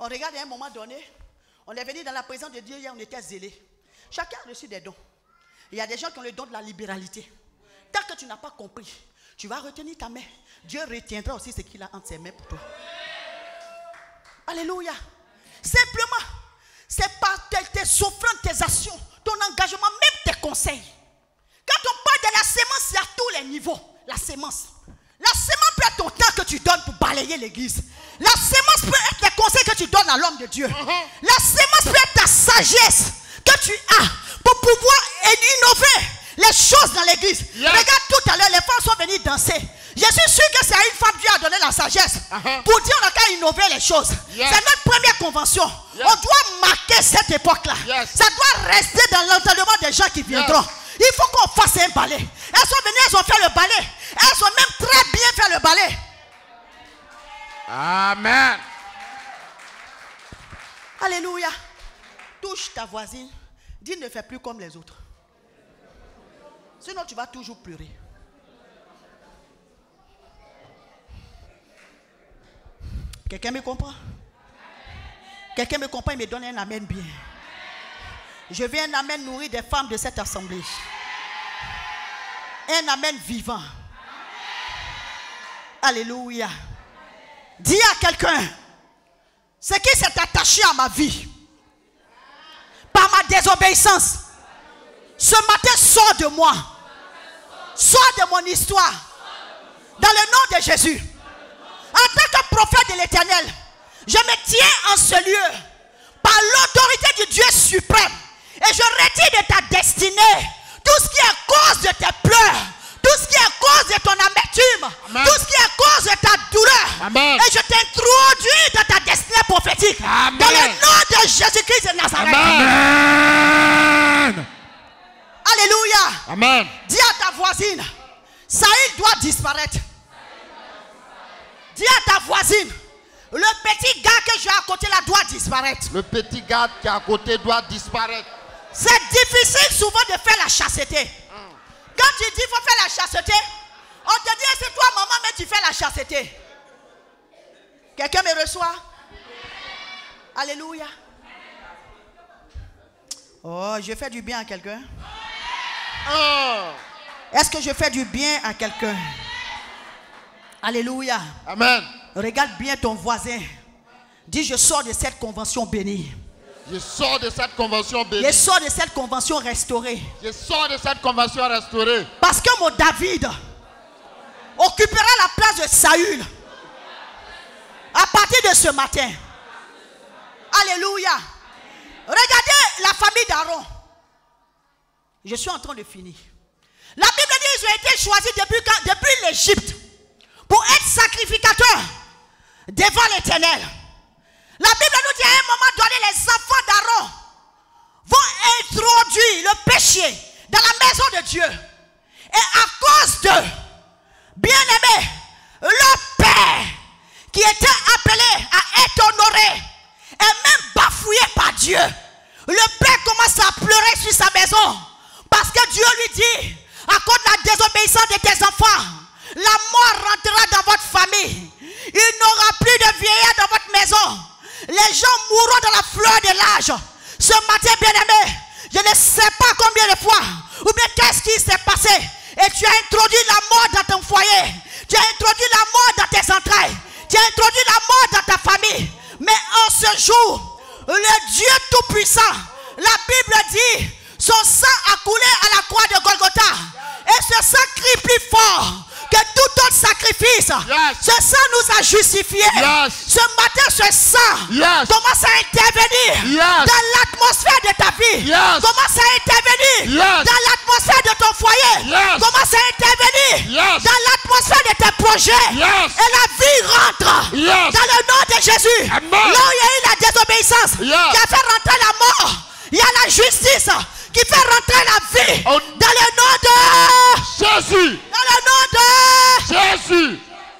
On regarde à un moment donné, on est venu dans la présence de Dieu, hier on était zélés. Chacun a reçu des dons. Il y a des gens qui ont le don de la libéralité. Tant que tu n'as pas compris, tu vas retenir ta main. Dieu retiendra aussi ce qu'il a entre ses mains pour toi. Alléluia. Simplement, c'est par tes, tes souffrances, tes actions, ton engagement, même tes conseils. Quand on parle de la sémence, c'est à tous les niveaux. La sémence. La sémence peut être ton temps que tu donnes pour balayer l'église. La sémence peut être les conseils que tu donnes à l'homme de Dieu. Uh-huh. La sémence peut être ta sagesse que tu as pour pouvoir innover les choses dans l'église. Yes. Regarde tout à l'heure, les femmes sont venues danser. Je suis sûr que c'est à une femme Dieu a donné la sagesse uh-huh. pour dire on a qu'à innover les choses. Yes. C'est notre première convention. Yes. On doit marquer cette époque-là. Yes. Ça doit rester dans l'entendement des gens qui viendront. Yes. Il faut qu'on fasse un ballet. Elles sont venues, elles ont fait le ballet. Elles ont même très bien fait le ballet. Amen. Alléluia. Touche ta voisine. Dis ne fais plus comme les autres. Sinon tu vas toujours pleurer. Quelqu'un me comprend? Quelqu'un me comprend et me donne un amen bien. Je veux un amen nourri des femmes de cette assemblée. Un amen vivant. Alléluia. Dis à quelqu'un, ce qui s'est attaché à ma vie par ma désobéissance, ce matin sort de moi, sort de mon histoire, dans le nom de Jésus. En tant que prophète de l'Éternel, je me tiens en ce lieu par l'autorité du Dieu suprême et je retire de ta destinée tout ce qui est à cause de tes pleurs, tout ce qui est à cause de ton amertume, Amen. Tout ce qui est à cause de ta douleur. Amen. Et je t'introduis dans ta destinée prophétique. Amen. Dans le nom de Jésus-Christ de Nazareth. Amen. Alléluia. Amen. Dis à ta voisine, Saïd doit disparaître. Dis à ta voisine, le petit gars que j'ai à côté là doit disparaître. Le petit gars qui est à côté doit disparaître. C'est difficile souvent de faire la chasteté. Mm. Quand tu dis qu'il faut faire la chasteté, on te dit c'est toi maman mais tu fais la chasteté. Quelqu'un me reçoit? Alléluia. Oh, je fais du bien à quelqu'un. Oh. Est-ce que je fais du bien à quelqu'un? Alléluia. Amen. Regarde bien ton voisin. Dis je sors de cette convention bénie. Je sors de cette convention bénie. Je sors de cette convention restaurée. Je sors de cette convention restaurée. Parce que mon David occupera la place de Saül à partir de ce matin. Alléluia. Regardez la famille d'Aaron. Je suis en train de finir. La Bible dit qu'ils ont été choisis depuis, depuis l'Égypte pour être sacrificateurs devant l'Éternel. La Bible nous dit à un moment donné, les enfants d'Aaron vont introduire le péché dans la maison de Dieu. Et à cause de, bien aimé, leur père qui était appelé à être honoré et même bafouillé par Dieu, le père commence à pleurer sur sa maison parce que Dieu lui dit, à cause de la désobéissance de tes enfants, la mort rentrera dans votre famille. Il n'aura plus de vieillard dans votre maison. Les gens mourront dans la fleur de l'âge. Ce matin, bien-aimé, je ne sais pas combien de fois, ou bien qu'est-ce qui s'est passé. Et tu as introduit la mort dans ton foyer. Tu as introduit la mort dans tes entrailles. Tu as introduit la mort dans ta famille. Mais en ce jour, le Dieu Tout-Puissant, la Bible dit, son sang a coulé à la croix de Golgotha. Et ce sang crie plus fort que tout autre sacrifice. Yes. Ce sang nous a justifiés. Yes. Ce matin, ce sang yes. commence à intervenir yes. dans l'atmosphère de ta vie. Yes. Commence à intervenir yes. dans l'atmosphère de ton foyer. Yes. Commence à intervenir yes. dans l'atmosphère de tes projets. Yes. Et la vie rentre yes. dans le nom de Jésus. Amen. Là où il y a eu la désobéissance yes. qui a fait rentrer la mort, il y a la justice qui fait rentrer la vie oh. dans le nom de Jésus. Dans le nom de Jésus.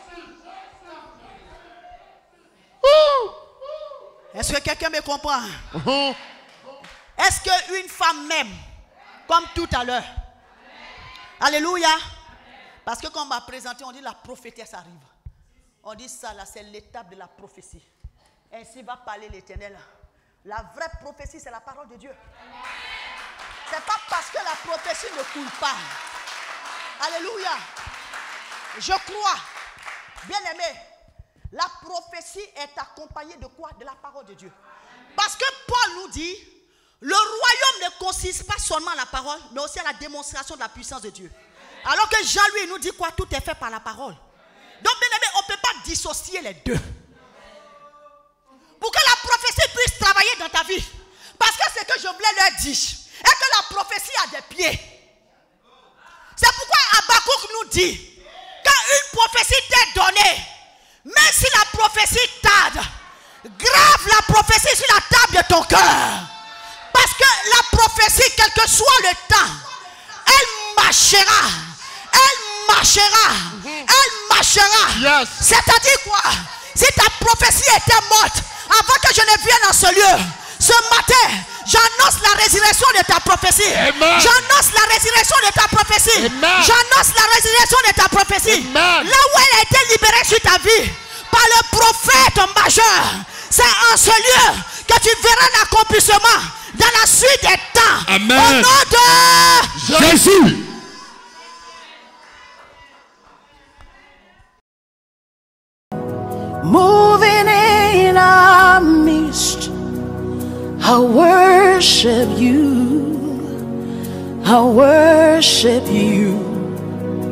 Est-ce que quelqu'un me comprend? Uh-huh. Est-ce qu'une femme même, comme tout à l'heure? Alléluia. Parce que quand on m'a présenté, on dit la prophétesse arrive. On dit ça là, c'est l'étape de la prophétie. Ainsi va parler l'Éternel. La vraie prophétie, c'est la parole de Dieu. Ce n'est pas parce que la prophétie ne coule pas. Alléluia. Je crois, bien aimé, la prophétie est accompagnée de quoi? De la parole de Dieu. Parce que Paul nous dit, le royaume ne consiste pas seulement à la parole, mais aussi à la démonstration de la puissance de Dieu. Alors que Jean, lui, nous dit quoi? Tout est fait par la parole. Donc, bien aimé, on ne peut pas dissocier les deux. Pour que la prophétie puisse travailler dans ta vie. Parce que c'est que je voulais leur dire, est que la prophétie a des pieds. C'est pourquoi Habakkuk nous dit, quand une prophétie t'est donnée, même si la prophétie tarde, grave la prophétie sur la table de ton cœur. Parce que la prophétie, quel que soit le temps, elle marchera. Elle marchera. Elle marchera. Yes. C'est-à-dire quoi? Si ta prophétie était morte avant que je ne vienne dans ce lieu, ce matin, j'annonce la résurrection de ta prophétie. J'annonce la résurrection de ta prophétie. J'annonce la résurrection de ta prophétie. Amen. Là où elle a été libérée sur ta vie par le prophète majeur, c'est en ce lieu que tu verras l'accomplissement dans la suite des temps. Amen. Au nom de Jésus. Moving in our midst, I worship you. I worship you.